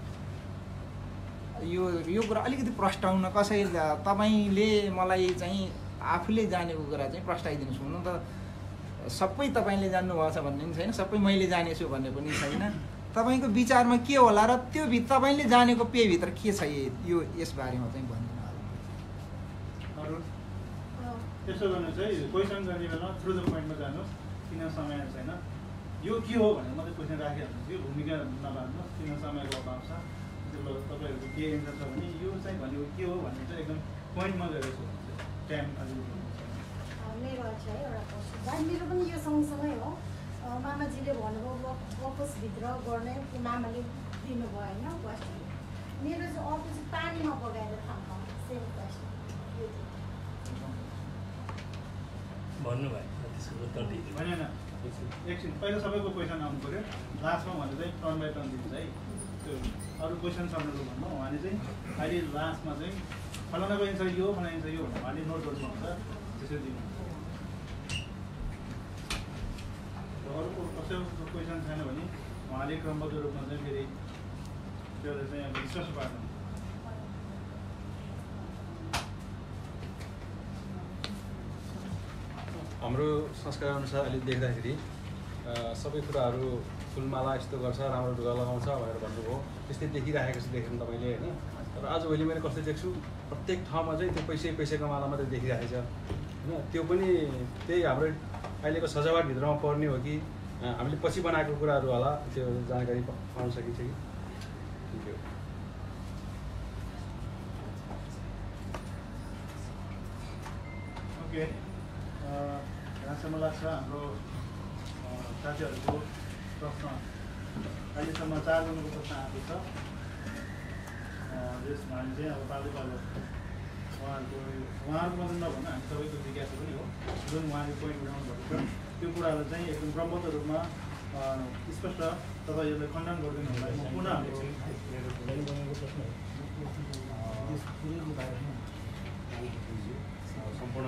यो कुरा अलिकति प्रस्ताउन कसैले तपाईँले मलाई चाहिँ आफूले जानेको कुरा चाहिँ प्रस्ताइदिनुहोस् हुनु त सबै तपाईँले जान्नुभएको छ भन्ने पनि छैन सबै मैले जानेछु भन्ने पनि छैन तपाईँको विचारमा के होला र त्यो तपाईँले जानेको पेयभित्र के छ यो यसबारेमा चाहिँ भनिदिनु होला त्यसो गर्नु चाहिँ क्वेसन गर्ने बेला थ्रु द पोइन्टमा जानुहोस् किन समय छैन यो के हो भनेर मात्रै क्वेसन राखिहाल्नुहोस् कि भूमिका नबाल्नुहोस् किन समयको अभाव छ तपाईँहरूको के एन्सर छ भने यो चाहिँ भनेको के हो भन्ने चाहिँ एकदम पोइन्टमा गएर सोध्नुहोस् टाइम मेरो अच्छा है एउटा क्वेसन मेरो पनि यो सँगसँगै हो मामाजीले भन्नुभयो अफिसभित्र गर्ने मामाले दिनुभयो होइन क्वेसन मेरो चाहिँ अफिस पानीमा बगाएर थन्काउने सेम क्वेसन होइन एकछिन पहिला सबैको क्वेसन आउनु पऱ्यो लास्टमा भने चाहिँ टर्न बाई टर्न दिन्छ है त्यो अरू क्वेसन सबैको भन्नु उहाँले चाहिँ अहिले लास्टमा चाहिँ फलानाको एन्सर यो फलाना एन्सर यो भन्नु उहाँले नोट गर्नुहुन्छ त्यसरी दिनुहुन्छ कसैको क्वेसन छैन भने उहाँले क्रमबद्ध रूपमा चाहिँ फेरि त्यसलाई चाहिँ अब डिस्कस पार्नु। हाम्रो संस्कार अनुसार अहिले देख्दाखेरि सबै कुराहरू फुलमाला यस्तो गर्छ, राम्रो लुगा लगाउँछ भनेर भन्नुभयो, त्यस्तै देखिराखेको छ देख्नु तपाईँले होइन। तर आजभोलि मैले कस्तो देख्छु, प्रत्येक ठाउँमा चाहिँ त्यो पैसाको माला मात्रै देखिरहेको छ होइन। त्यो पनि त्यही हाम्रो अहिलेको सजावटभित्रमा पर्ने हो कि हामीले पछि बनाएको कुराहरू होला, त्यो जानकारी पाउन सकिन्छ कि? Thank you. ओके, यहाँसम्म लाग्छ हाम्रो साथीहरूको प्रश्न। अहिलेसम्म 4 जनाको प्रश्न आएको छ। यसमा हामी चाहिँ अब पालो पालो उहाँहरूको मात्रै नभन्न हामी सबैको जिज्ञासा पनि हो, जुन उहाँले पोइन्ट उठाउनु भएको छ त्यो कुरालाई चाहिँ एकदम क्रमबद्ध रूपमा स्पष्ट तपाईँहरूले खण्डन गरिदिनु होला। म पुनः सम्पूर्ण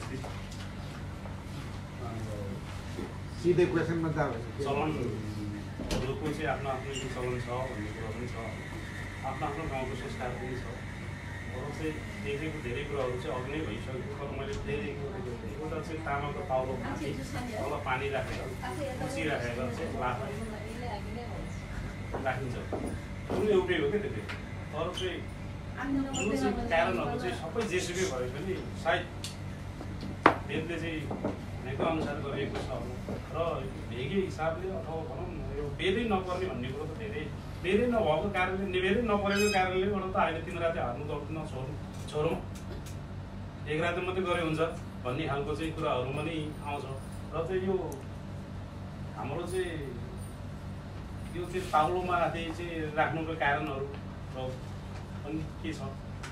सिधै क्वेसनमा त चलनहरूको चाहिँ आफ्नो आफ्नो चलन छ भन्ने कुरा पनि छ, आफ्नो आफ्नो गाउँको संस्कार पनि छ। अरू चाहिँ देखेको धेरै कुराहरू चाहिँ अघि नै भइसक्यो, तर मैले देखेको एउटा चाहिँ तामाको ताउलो तल पानी राखेर कुर्सी राखेर चाहिँ राखिन्छ, जुन एउटै हो क्या त्यो। तर चाहिँ यो चाहिँ कारणहरू चाहिँ सबै जेसुकै भए पनि सायद वेदले चाहिँ भनेको अनुसार गरिएको छ र भेगे हिसाबले अथवा भनौँ न यो वेदै नपर्ने भन्ने कुरो त वेदै नभएको कारणले वेदै नपरेको कारणले गर्दा त अहिले 3 राति हार्नु दौड्नु छोडौँ 1 राति मात्रै गरे हुन्छ भन्ने खालको चाहिँ कुराहरूमा नै आउँछ। र चाहिँ यो हाम्रो चाहिँ यो चाहिँ ताउलोमा चाहिँ राख्नुको कारणहरू पनि के छ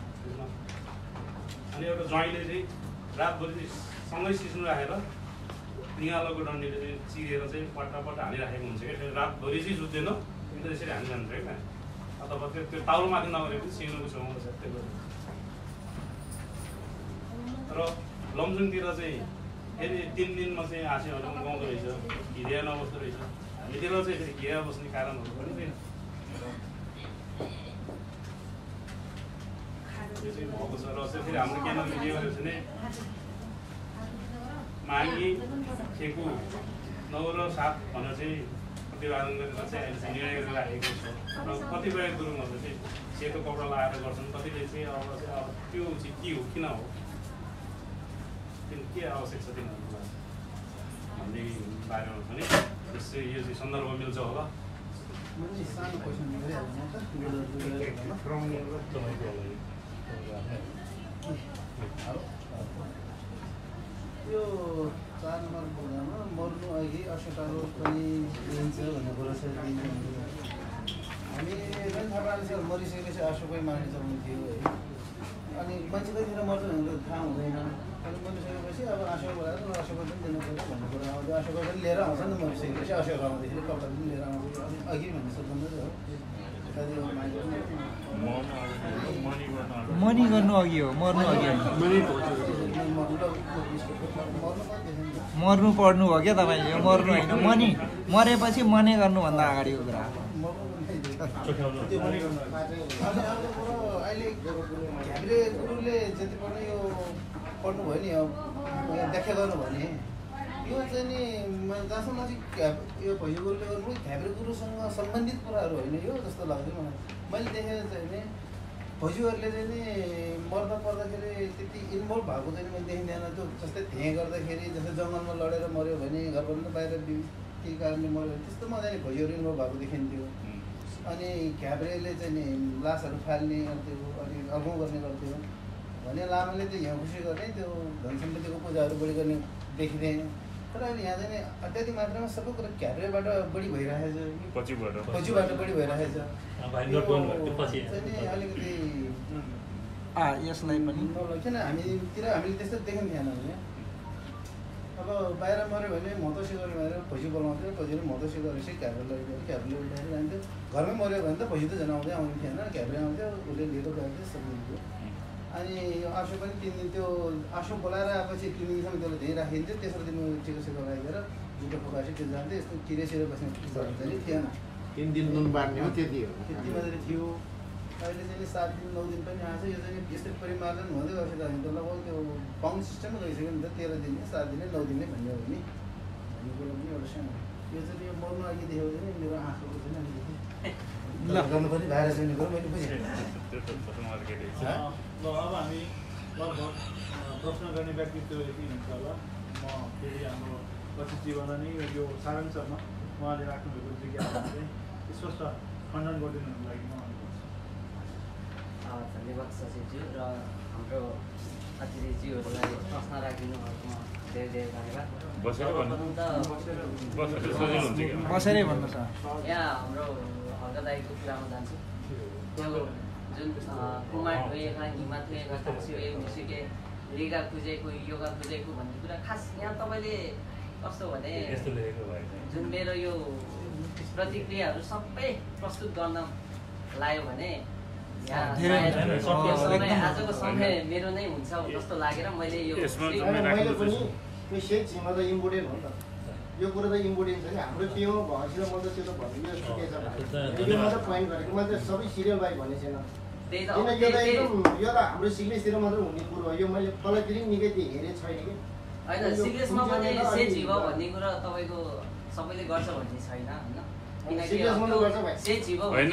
अनि एउटा ज्वाइँले चाहिँ रातभरि सँगै सिस्नु राखेर निगालोको डन्डीले चाहिँ चिरेर चाहिँ पट्टा हानिराखेको हुन्छ क्या। रातभरि चाहिँ सुत्दैन, त यसरी हानि जान्छ क्या। अथवा त्यो ताउलोमाथि नगरे पनि सिङ्गोको छेउमा छ त्यो गरेर। र लमजुङतिर चाहिँ फेरि 3 दिनमा चाहिँ हाँसीहरू गाउँदो रहेछ, घिरिया नबस्दो रहेछ। हामीतिर चाहिँ फेरि घिरिया बस्ने कारणहरू पनि छैन। त्यो चाहिँ भएको छ। र चाहिँ फेरि हाम्रो केन्द्रले के गरेको छ भने माघी खेकु 9 र 7 भनेर चाहिँ प्रतिपादन गरेर चाहिँ अहिले चाहिँ निर्णय गरेर राखेको छ। र कतिपय गुरुङहरूले चाहिँ सेतो कपडा लगाएर गर्छन्, कतिले चाहिँ अब त्यो चाहिँ के हो, किन हो, के आवश्यक छ तिनीहरूलाई भन्ने बारेमा पनि त्यसै यो चाहिँ सन्दर्भ मिल्छ होला। सानो क्वेसन यो 4 नम्बर कुरामा मर्नु अघि अस्पताल पनि दिन्छ भन्ने कुरा छ। हामी पनि थाहा पाएपछि मरिसकेपछि आशोकै माग्ने चल्नु थियो है। अनि मान्छे कतिखेर मर्छ भनेर थाहा हुँदैन। अनि मरिसकेपछि अब आशो बोलाएर आशोको पनि दिनु पऱ्यो भन्ने कुरा आउँछ। आशोको पनि लिएर आउँछ नि त मरिसकेपछि, आशो लगाउँदाखेरि कपडा पनि लिएर आउँछ। अनि अघि भन्ने सोध्नु हो मनी गर्नु अघि हो, मर्नु अघि होइन। मर्नु पढ्नु हो क्या तपाईँले, यो मर्नु होइन। मरेपछि मने गर्नुभन्दा अगाडिको कुरा। अहिले घ्याब्रे गुरुले जति पनि यो पढ्नुभयो नि, व्याख्या गर्नुभयो नि, यो चाहिँ नि जहाँसम्म चाहिँ यो भैया गुरुले गर्नु घ्याब्रे गुरुसँग सम्बन्धित कुराहरू होइन यो जस्तो लाग्छ मलाई। मैले देखेर चाहिँ नि भैजुहरूले चाहिँ नि मर्दा पर्दाखेरि त्यति इन्भल्भ भएको चाहिँ मैले देखिँदैन। त्यो जस्तै धेँ गर्दाखेरि जस्तै जङ्गलमा लडेर मऱ्यो भने, घरभन्दा बाहिर केही कारणले मऱ्यो भने त्यस्तोमा चाहिँ भैजुहरू इन्भल्भ भएको देखिन्थ्यो। अनि घ्याब्रेले चाहिँ नि लासहरू फाल्ने गर्थ्यो, अनि अगाउँ गर्ने गर्थ्यो भने लामाले त्यो हिउँ खुसी गर्ने, त्यो धन सम्पत्तिको पूजाहरू बढी गर्ने देखिँदैन। तर अहिले यहाँ चाहिँ अत्याधिक मात्रामा सबै कुरा घ्याब्रेबाट बढी भइरहेछ, पछिबाट बढी भइरहेछ। अलिकति यसलाई पनि किन हामीतिर हामीले त्यस्तो देख्यौँ थिएन भने अब बाहिर मऱ्यो भने महतोसी गर्यो भनेर भैँसी बोलाउँथ्यो, भैँसीले महतोसी गरेपछि घ्याब्रे लगेर घ्याब्रेले उठाएर जान्थ्यो। घरमै मऱ्यो भने त भैँसी त जनाउँदै आउने थिएन, घ्याब्रे आउँथ्यो, उसले लिएको गएको सब दिन्थ्यो। अनि यो आँसु पनि 3 दिन त्यो आँसु बोलाएर आएपछि 3 दिनसम्म त्यसलाई धेरै राखिन्थ्यो। तेस्रो दिन टिको सिको लगाइदिएर जुटो फकासी त्यो जान्थ्यो यस्तो किरेसिरे बस्ने चाहिँ थिएन 3 दिन नुन बाँड्ने हो त्यति हो त्यति मात्रै थियो अहिले चाहिँ 7 दिन 9 दिन पनि आएको छ यो चाहिँ यस्तै परिमार्जन हुँदै गएको छ हामी त लगभग त्यो पाउन्ड सिस्टम गइसक्यो नि त 13 दिन 7 दिन 9 दिन नै भन्ने हो नि भन्ने कुरो पनि एउटा सानो यो चाहिँ यो मर्नु अघि देखेको चाहिँ मेरो आँखाको छैन अलिकति गर्नु पनि भाइरस हुने कुरो मैले बुझेँ ल अब हामी लगभग प्रश्न गर्ने व्यक्तित्व यति हुन्छ होला म फेरि हाम्रो 25 जीवन नै यो सारांशमा उहाँले राख्नुभएको जिज्ञासा चाहिँ स्पष्ट खण्डन गरिदिनुको लागि म धन्यवाद सचिवज्यू र हाम्रो अतिथिज्यूहरूलाई प्रश्न राखिदिनु भएकोमा धेरै धेरै धन्यवाद बसेरै भन्नु छ यहाँ हाम्रो हर्कदाईको कुरामा जान्छु त्यो जुन कुमार धोएका हिमा धोएका काक्सिए मिसिके लिगा खोजेको योगा खोजेको भन्ने कुरा खास यहाँ तपाईँले कस्तो भने जुन मेरो यो प्रतिक्रियाहरू सबै प्रस्तुत गर्न लायो भने आजको समय मेरो नै हुन्छ जस्तो लागेर मैले यो मैले पनि यो सेट सीमा त इम्पोर्टेन्ट हो नि त यो कुरो त इम्पोर्टेन्ट छ नि हाम्रो पेमा भएपछि म त त्यो त भन्नु यो ठिकै छ यो मात्र पोइन्ट गरेको मैले सबै सिरियल बाइक भन्ने छैन किन यो त एकदम यो त हाम्रो सिग्नेचतिर मात्र हुने कुरो हो यो मैले तलतिर निकै हेरेको छैन कि होइन सिरियसमा पनि से जीव भन्ने कुरा तपाईँको सबैले गर्छ भन्ने छैन होइन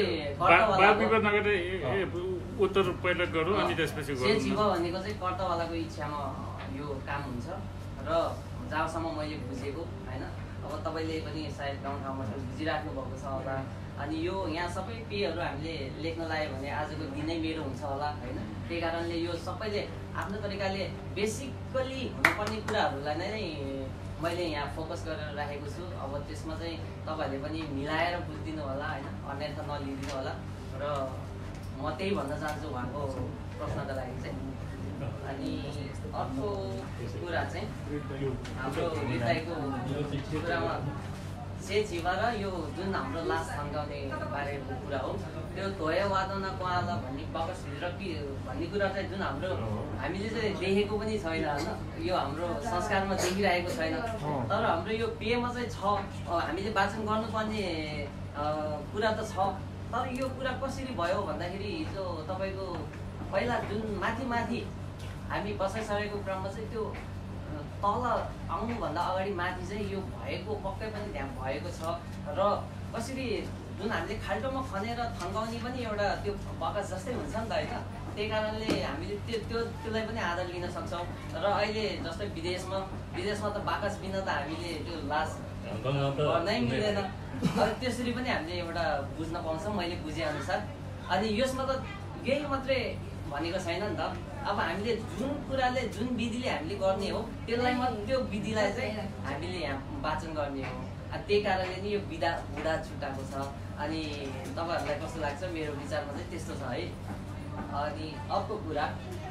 उत्तर पहिला गरौँ अनि त्यसपछि से जीव भनेको चाहिँ कर्तवालाको इच्छामा यो काम हुन्छ र जहाँसम्म मैले बुझेको होइन अब तपाईँले पनि सायद गाउँ ठाउँमा बुझिराख्नु भएको छ होला अनि यो यहाँ सबै पेहरू हामीले लेख्न लाग्यो भने आजको दिनै मेरो हुन्छ होला होइन त्यही कारणले यो सबैले आफ्नो तरिकाले बेसिकली हुनुपर्ने कुराहरूलाई नै मैले यहाँ फोकस गरेर राखेको छु अब त्यसमा चाहिँ तपाईँहरूले पनि मिलाएर बुझिदिनु होला होइन अन्यथा नलिदिनु होला र म त्यही भन्न चाहन्छु उहाँको प्रश्नको लागि चाहिँ अनि अर्को कुरा चाहिँ हाम्रो हृदयको कुरामा से जीवा र यो जुन हाम्रो लास थन्काउने बारेको कुरा हो त्यो धोय वादनको आला भन्ने बकसभित्र कि भन्ने कुरा चाहिँ जुन हाम्रो हामीले चाहिँ देखेको पनि छैन होइन यो हाम्रो संस्कारमा देखिरहेको छैन तर हाम्रो यो पेयमा चाहिँ छ हामीले वाचन गर्नुपर्ने कुरा त छ तर यो कुरा कसरी भयो भन्दाखेरि हिजो तपाईँको पहिला जुन माथि हामी बसाइसकेको क्रममा चाहिँ त्यो तल आउनुभन्दा अगाडि माथि चाहिँ यो भएको पक्कै पनि ध्यान भएको छ र कसरी जुन हामीले खाल्टोमा खनेर थन्काउने पनि एउटा त्यो बकस जस्तै हुन्छ नि त होइन त्यही कारणले हामीले त्यसलाई पनि आदर लिन सक्छौँ र अहिले जस्तै विदेशमा त बाकस बिना त हामीले त्यो लास गर्नै मिल्दैन त्यसरी पनि हामीले एउटा बुझ्न पाउँछौँ मैले बुझेअनुसार अनि यसमा त यही मात्रै भनेको छैन नि त अब हामीले जुन कुराले जुन विधिले हामीले गर्ने हो त्यसलाई त्यो विधिलाई चाहिँ हामीले यहाँ वाचन गर्ने हो त्यही कारणले नि यो हुँदा छुट्टाएको छ अनि तपाईँहरूलाई कस्तो लाग्छ मेरो विचारमा चाहिँ त्यस्तो छ है अनि अर्को कुरा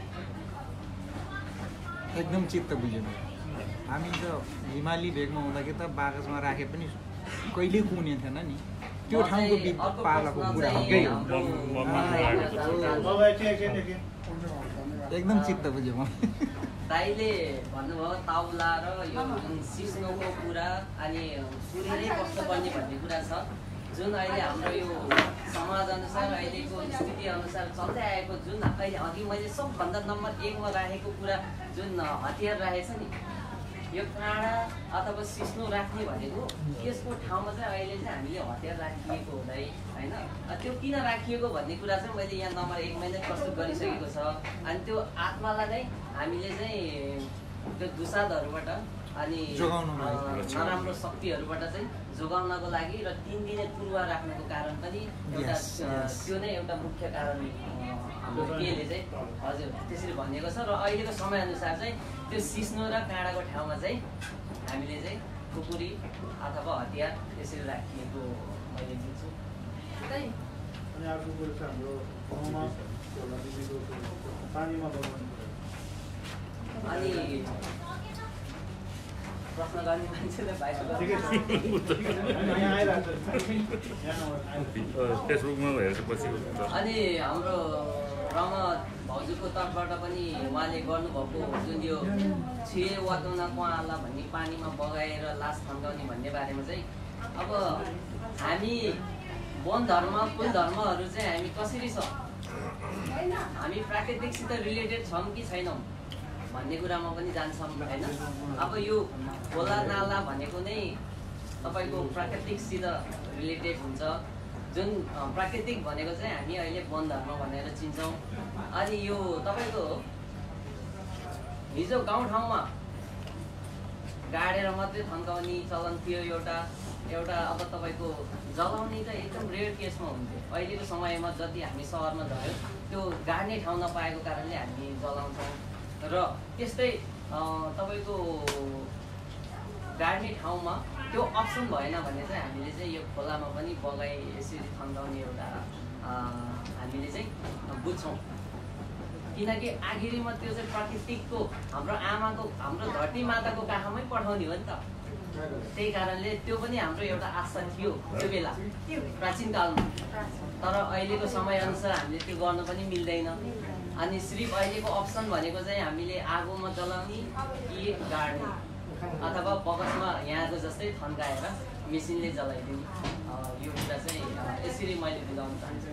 एकदम चित्त बुझ्यो हामी त हिमाली भेगमा हुँदाखेरि त बाकसमा राखे पनि कहिले कुने थिएन नि त्यो ठाउँको पालाको कुरा हो एकदम चित्त बुझ्यो म दाइले भन्नुभयो ताउला र यो जुन सिस्नोको कुरा अनि सुरेरै बस्नुपर्ने भन्ने कुरा छ जुन अहिले हाम्रो यो समाज अनुसार अहिलेको स्थिति अनुसार चल्दै आएको जुन अहिले अघि मैले सबभन्दा नम्बर 1 मा राखेको कुरा जुन हतियार राखेको छ नि यो काँडा अथवा सिस्नो राख्ने भनेको यसको ठाउँमा चाहिँ अहिले चाहिँ हामीले हतियार राखिएको हुँदै होइन त्यो किन राखिएको भन्ने कुरा चाहिँ मैले यहाँ नम्बर 1 मा नै प्रस्तुत गरिसकेको छ अनि त्यो आत्मालाई नै हामीले चाहिँ त्यो दुसादहरूबाट अनि नराम्रो शक्तिहरूबाट चाहिँ जोगाउनको लागि र 3 दिने पूर्वा राख्नको कारण पनि एउटा त्यो नै एउटा मुख्य कारण हाम्रो केले चाहिँ हजुर त्यसरी भनेको छ र अहिलेको समयअनुसार चाहिँ त्यो सिस्नो र काँडाको ठाउँमा चाहिँ हामीले चाहिँ खुकुरी अथवा हतियार त्यसरी राखिएको मैले बुझ्छु अनि अर्को कुरो चाहिँ हाम्रो गाउँमा पानीमा बगाउने अनि प्रश्न गर्ने मान्छेले फेसबुकमा हेर्छ पछि अनि हाम्रो रम भाउजूको तर्फबाट पनि उहाँले गर्नुभएको जुन यो छिए वाताउन कुवाला भन्ने पानीमा बगाएर लास थन्काउने भन्ने बारेमा चाहिँ अब हामी वन धर्म कुल धर्महरू चाहिँ हामी कसरी छ हामी प्राकृतिकसित रिलेटेड छौँ कि छैनौँ भन्ने कुरामा पनि जान्छौँ होइन। अब यो खोला नाला भनेको नै तपाईँको प्राकृतिकसित रिलेटेड हुन्छ। जुन प्राकृतिक भनेको चाहिँ हामी अहिले वन धर्म भनेर चिन्छौँ। अनि यो तपाईँको हिजो गाउँठाउँमा गाडेर मात्रै थन्काउने चलन थियो एउटा अब तपाईँको जलाउने चाहिँ एकदम रेयर केसमा हुन्थ्यो। अहिलेको समयमा जति हामी सहरमा झऱ्यौँ त्यो गाड्ने ठाउँ नपाएको कारणले हामी जलाउँछौँ। र त्यस्तै तपाईँको गाड्ने ठाउँमा त्यो अप्सन भएन भने चाहिँ हामीले चाहिँ यो खोलामा पनि बगाई यसरी थन्काउने एउटा हामीले चाहिँ बुझ्छौँ। किनकि आखिरीमा त्यो चाहिँ प्राकृतिकको हाम्रो आमाको हाम्रो धरती माताको काखमै पठाउने हो नि त। त्यही कारणले त्यो पनि हाम्रो एउटा आस्था थियो त्यो बेला प्राचीन कालमा। तर अहिलेको समयअनुसार हामीले त्यो गर्न पनि मिल्दैन। अनि सिर्फ अहिलेको अप्सन भनेको चाहिँ हामीले आगोमा जलाउने कि गाड्ने अथवा बगसमा यहाँको जस्तै थन्काएर मेसिनले जलाइदिने यो कुरा चाहिँ यसरी मैले बुझाउन चाहन्छु।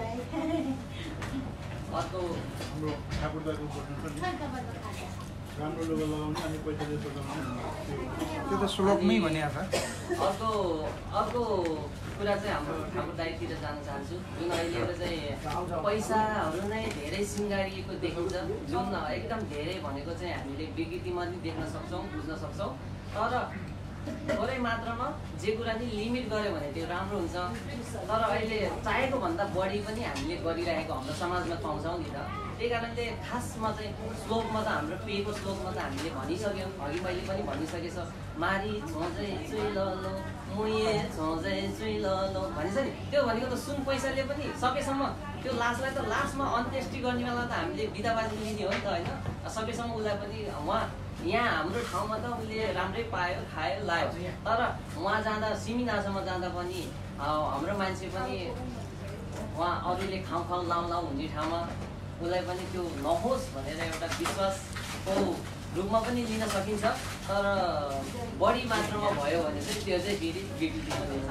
अर्को हाम्रो ठाकुर दाइको प्रश्न छ नि राम्रो लुगा लगाउने अनि पैसा जस्तो त्यो त श्लोकमै भने अर्को कुरा चाहिँ हाम्रो ठाकुर दाइतिर जान चाहन्छु। जुन अहिलेको चाहिँ पैसाहरू नै धेरै सिँगारिएको देखिन्छ। जुन एकदम धेरै भनेको चाहिँ हामीले विकृतिमा पनि देख्न सक्छौँ बुझ्न सक्छौँ। तर थोरै मात्रामा जे कुरा नि लिमिट गऱ्यो भने त्यो राम्रो हुन्छ। तर अहिले चाहेको भन्दा बढी पनि हामीले गरिरहेको हाम्रो समाजमा पाउँछौँ नि त। त्यही कारणले खासमा चाहिँ श्लोकमा त हाम्रो पेयको श्लोकमा त हामीले भनिसक्यौँ। अघि मैले पनि भनिसकेछ मारी छोजै चुइल लो मुए छोजै चुइल लो भनिन्छ नि। त्यो भनेको त सुन पैसाले पनि सकेसम्म त्यो लासलाई त लासमा अन्त्येष्टि गर्ने बेला त हामीले बिदाबाजी लिने हो नि त होइन। सकेसम्म उसलाई पनि यहाँ हाम्रो ठाउँमा त उसले राम्रै पायो खायो लायो। तर उहाँ जाँदा सिमिनासम्म जाँदा पनि हाम्रो मान्छे पनि उहाँ अरूले खाउँ लाउँ हुने ठाउँमा उसलाई पनि त्यो नहोस् भनेर एउटा विश्वासको रूपमा पनि लिन सकिन्छ। तर बढी मात्रामा भयो भने चाहिँ त्यो चाहिँ फेरि विकृति हुनेछ।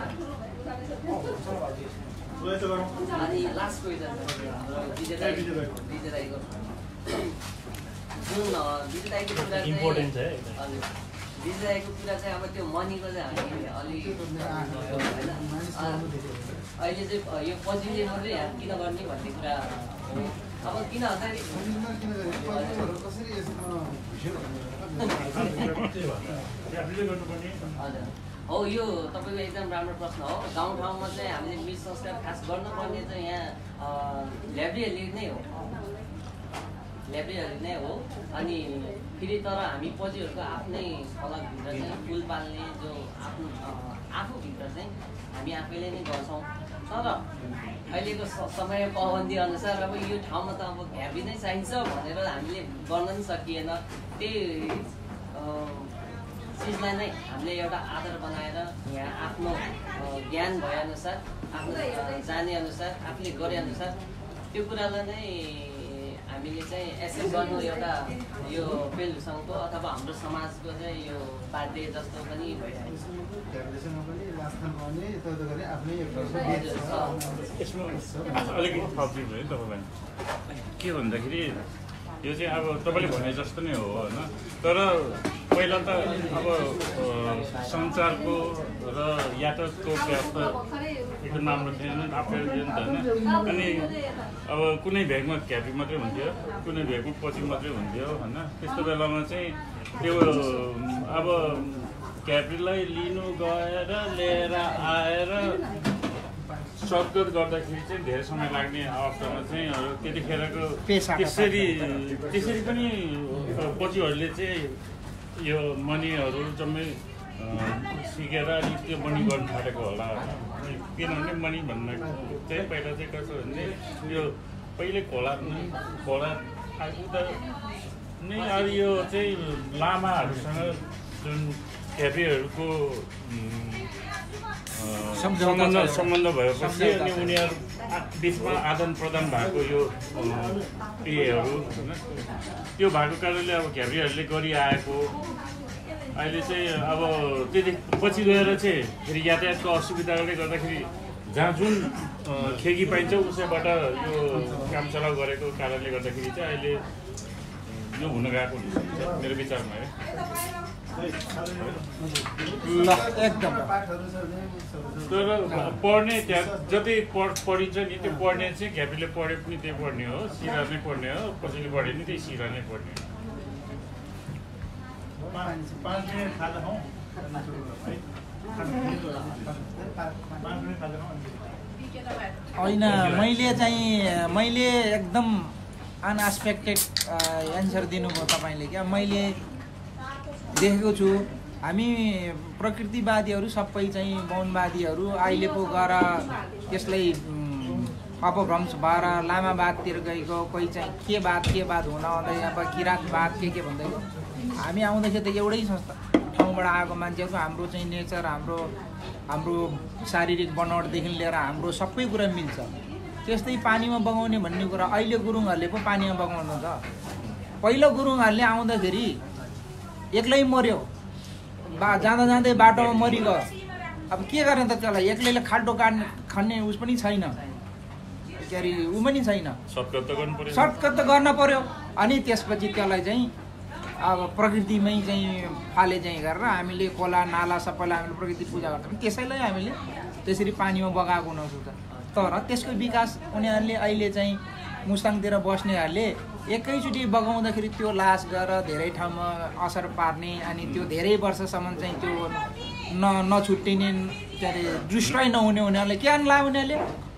अनि लास्ट क्वेसन हाम्रो विजय दाइको जुन विजय दाइको कुरा चाहिँ हजुर विजय दाइको कुरा चाहिँ अब त्यो मनीको चाहिँ हामी अलिक होइन अहिले चाहिँ यो पजिटिभ मात्रै किन गर्ने भन्ने कुरा हो। अब किन भन्दाखेरि हजुर हो यो तपाईँको एकदम राम्रो प्रश्न हो। गाउँठाउँमा चाहिँ हामीले मृत संस्कार खास गर्नुपर्ने चाहिँ यहाँ ल्याब्रेरी नै हो। अनि फेरि तर हामी पजिहरूको आफ्नै अलगभित्र चाहिँ फुल पाल्ने जो आफूभित्र चाहिँ हामी आफैले नै गर्छौँ। तर अहिलेको समय पाबन्दी अनुसार अब यो ठाउँमा त अब भ्याबी नै चाहिन्छ भनेर हामीले गर्न पनि सकिएन। त्यही चिजलाई नै हामीले एउटा आधार बनाएर यहाँ आफ्नो ज्ञान भएअनुसार आफ्नो जाने अनुसार आफूले गरेअनुसार त्यो कुरालाई नै हामीले चाहिँ एसेस गर्नु एउटा यो पेलुसँगको अथवा हाम्रो समाजको चाहिँ यो बाध्य जस्तो पनि भइरहेको छ। अलिकति थपिदिनु है तपाईँलाई के भन्दाखेरि यो चाहिँ अब तपाईँले भने जस्तो नै हो होइन। तर पहिला त अब सञ्चारको र यातायातको व्यवस्था एकदम राम्रो थिएन अप्ठ्यारो थियो नि त होइन। अनि अब कुनै भेगमा क्याबी मात्रै हुन्थ्यो कुनै भेगमा पछि मात्रै हुन्थ्यो होइन। त्यस्तो बेलामा चाहिँ त्यो अब क्याबीलाई लिनु गएर लिएर आएर सद्गत गर्दाखेरि चाहिँ धेरै समय लाग्ने अवस्थामा चाहिँ त्यतिखेरको त्यसरी पनि पछिहरूले चाहिँ यो मनीहरू जम्मै सिकेर अनि त्यो मनी गर्नु थालेको होला। किनभने मनी भन्दा चाहिँ पहिला चाहिँ कसो भने यो पहिले खोला आएको त नै अब यो चाहिँ लामाहरूसँग जुन घ्याप्रीहरूको सम्बन्ध भएपछि अनि उनीहरू बिचमा आदान प्रदान भएको यो क्रियाहरू होइन त्यो भएको कारणले अब घ्याप्रीहरूले गरिआएको अहिले चाहिँ अब त्यति पछि गएर चाहिँ फेरि यातायातको असुविधाले गर्दाखेरि जहाँ जुन खेकी पाइन्छ उसैबाट यो काम चलाउ गरेको कारणले गर्दाखेरि चाहिँ अहिले यो हुन गएको हुन्छ मेरो विचारमा है। ल एकदम तर पढ्ने त्यहाँ जति पढिन्छ नि त्यो पढ्ने चाहिँ घ्याप्रीले पढे पनि त्यही पढ्ने हो, सिरा नै पढ्ने हो, कसैले पढे नि त्यही सिरा नै पढ्ने हो। होइन मैले एकदम अनएक्सपेक्टेड एन्सर दिनुभयो तपाईँले क्या। मैले देखेको छु हामी प्रकृतिवादीहरू सबै चाहिँ मौनवादीहरू अहिले पो गएर त्यसलाई अपभ्रंश भएर लामावादतिर गएको, कोही चाहिँ के वाद हुन आउँदै अब किराँतवाद के भन्दैको। हामी आउँदाखेरि त एउटै संस्था ठाउँबाट आएको मान्छेहरू, हाम्रो चाहिँ नेचर हाम्रो शारीरिक बनावटदेखि लिएर हाम्रो सबै कुरा मिल्छ। त्यस्तै पानीमा बगाउने भन्ने कुरा अहिले गुरुङहरूले पो पानीमा बगाउनु छ। पहिलो गुरुङहरूले आउँदाखेरि एक्लै मर्यो, जाँदा जाँदै बाटोमा मरिगयो। अब के गर्ने त त्यसलाई, एक्लैले खाल्टो खन्ने उस पनि छैन, के अरे ऊ पनि छैन, सर्टकट त गर्न पर्यो। अनि त्यसपछि त्यसलाई चाहिँ अब प्रकृतिमै चाहिँ फाले चाहिँ गरेर हामीले खोला नाला सबैलाई हामीले प्रकृति पूजा गर्छौँ, त्यसैलाई हामीले त्यसरी पानीमा बगाएको हुनसक्छ। तर त्यसको विकास उनीहरूले अहिले चाहिँ मुस्ताङतिर बस्नेहरूले एकैचोटि बगाउँदाखेरि त्यो लास गएर धेरै ठाउँमा असर पार्ने, अनि त्यो धेरै वर्षसम्म चाहिँ त्यो नछुट्टिने, के अरे डिस्ट्रोय नहुने उनीहरूले के गर्नु लाग्यो, उनीहरूले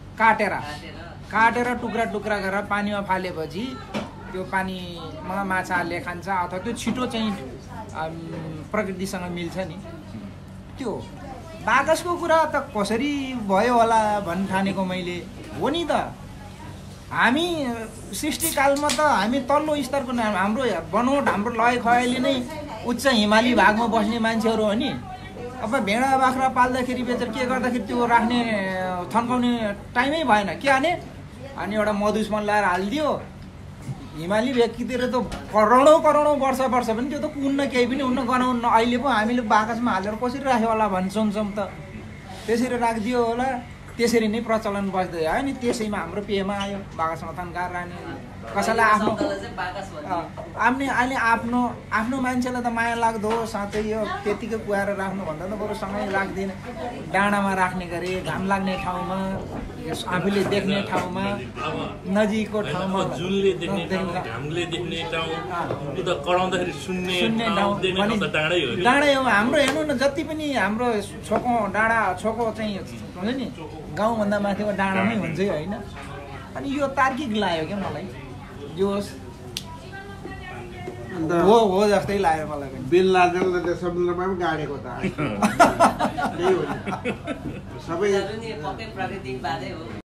काटेर टुक्रा गरेर पानीमा फालेपछि त्यो पानीमा माछाहरूले खान्छ अथवा त्यो छिटो चाहिँ प्रकृतिसँग मिल्छ नि। त्यो बाकसको कुरा त कसरी भयो होला भन्ने ठानेको मैले हो नि त। हामी सृष्टिकालमा त हामी तल्लो स्तरको हाम्रो बनोट हाम्रो लय खयाली नै उच्च हिमाली भागमा बस्ने मान्छेहरू हो नि। अब भेडा बाख्रा पाल्दाखेरि बेचेर के गर्दाखेरि त्यो राख्ने थन्काउने टाइमै भएन, के हाने अनि एउटा मधुसमन लगाएर हालिदियो। हिमाली व्यक्तितिर त करोडौँ वर्ष पनि त्यो त कुन्न केही पनि हुन्न, गनाउन्न। अहिले पो हामीले बाकसमा हालेर कसरी राख्यो होला भन्छ सुन्छौँ त, त्यसरी राखिदियो होला, त्यसरी नै प्रचलन बस्दै आयो नि। त्यसैमा हाम्रो पेमा आयो बाकसमा तन्काएर राख्ने। कसैलाई अहिले आफ्नो मान्छेलाई त माया लाग्दो हो, साथै यो त्यतिकै कुहाएर राख्नुभन्दा त बरु सँगै राख्दिनँ, डाँडामा राख्ने गरे, घाम लाग्ने ठाउँमा, आफूले देख्ने ठाउँमा, नजिकको ठाउँमा, डाँडै हो हाम्रो। हेर्नु न जति पनि हाम्रो छोको चाहिँ हुन्छ नि गाउँभन्दा माथिको डाँडामै हुन्छ होइन। अनि यो तार्किक लाग्यो क्या मलाई, जो हो जस्तै लाग्यो मलाई पनि। बिन लादेनले त समुद्रमा पनि गाडेको त त्यही हो नि सबै प्राकृतिक बाधै हो।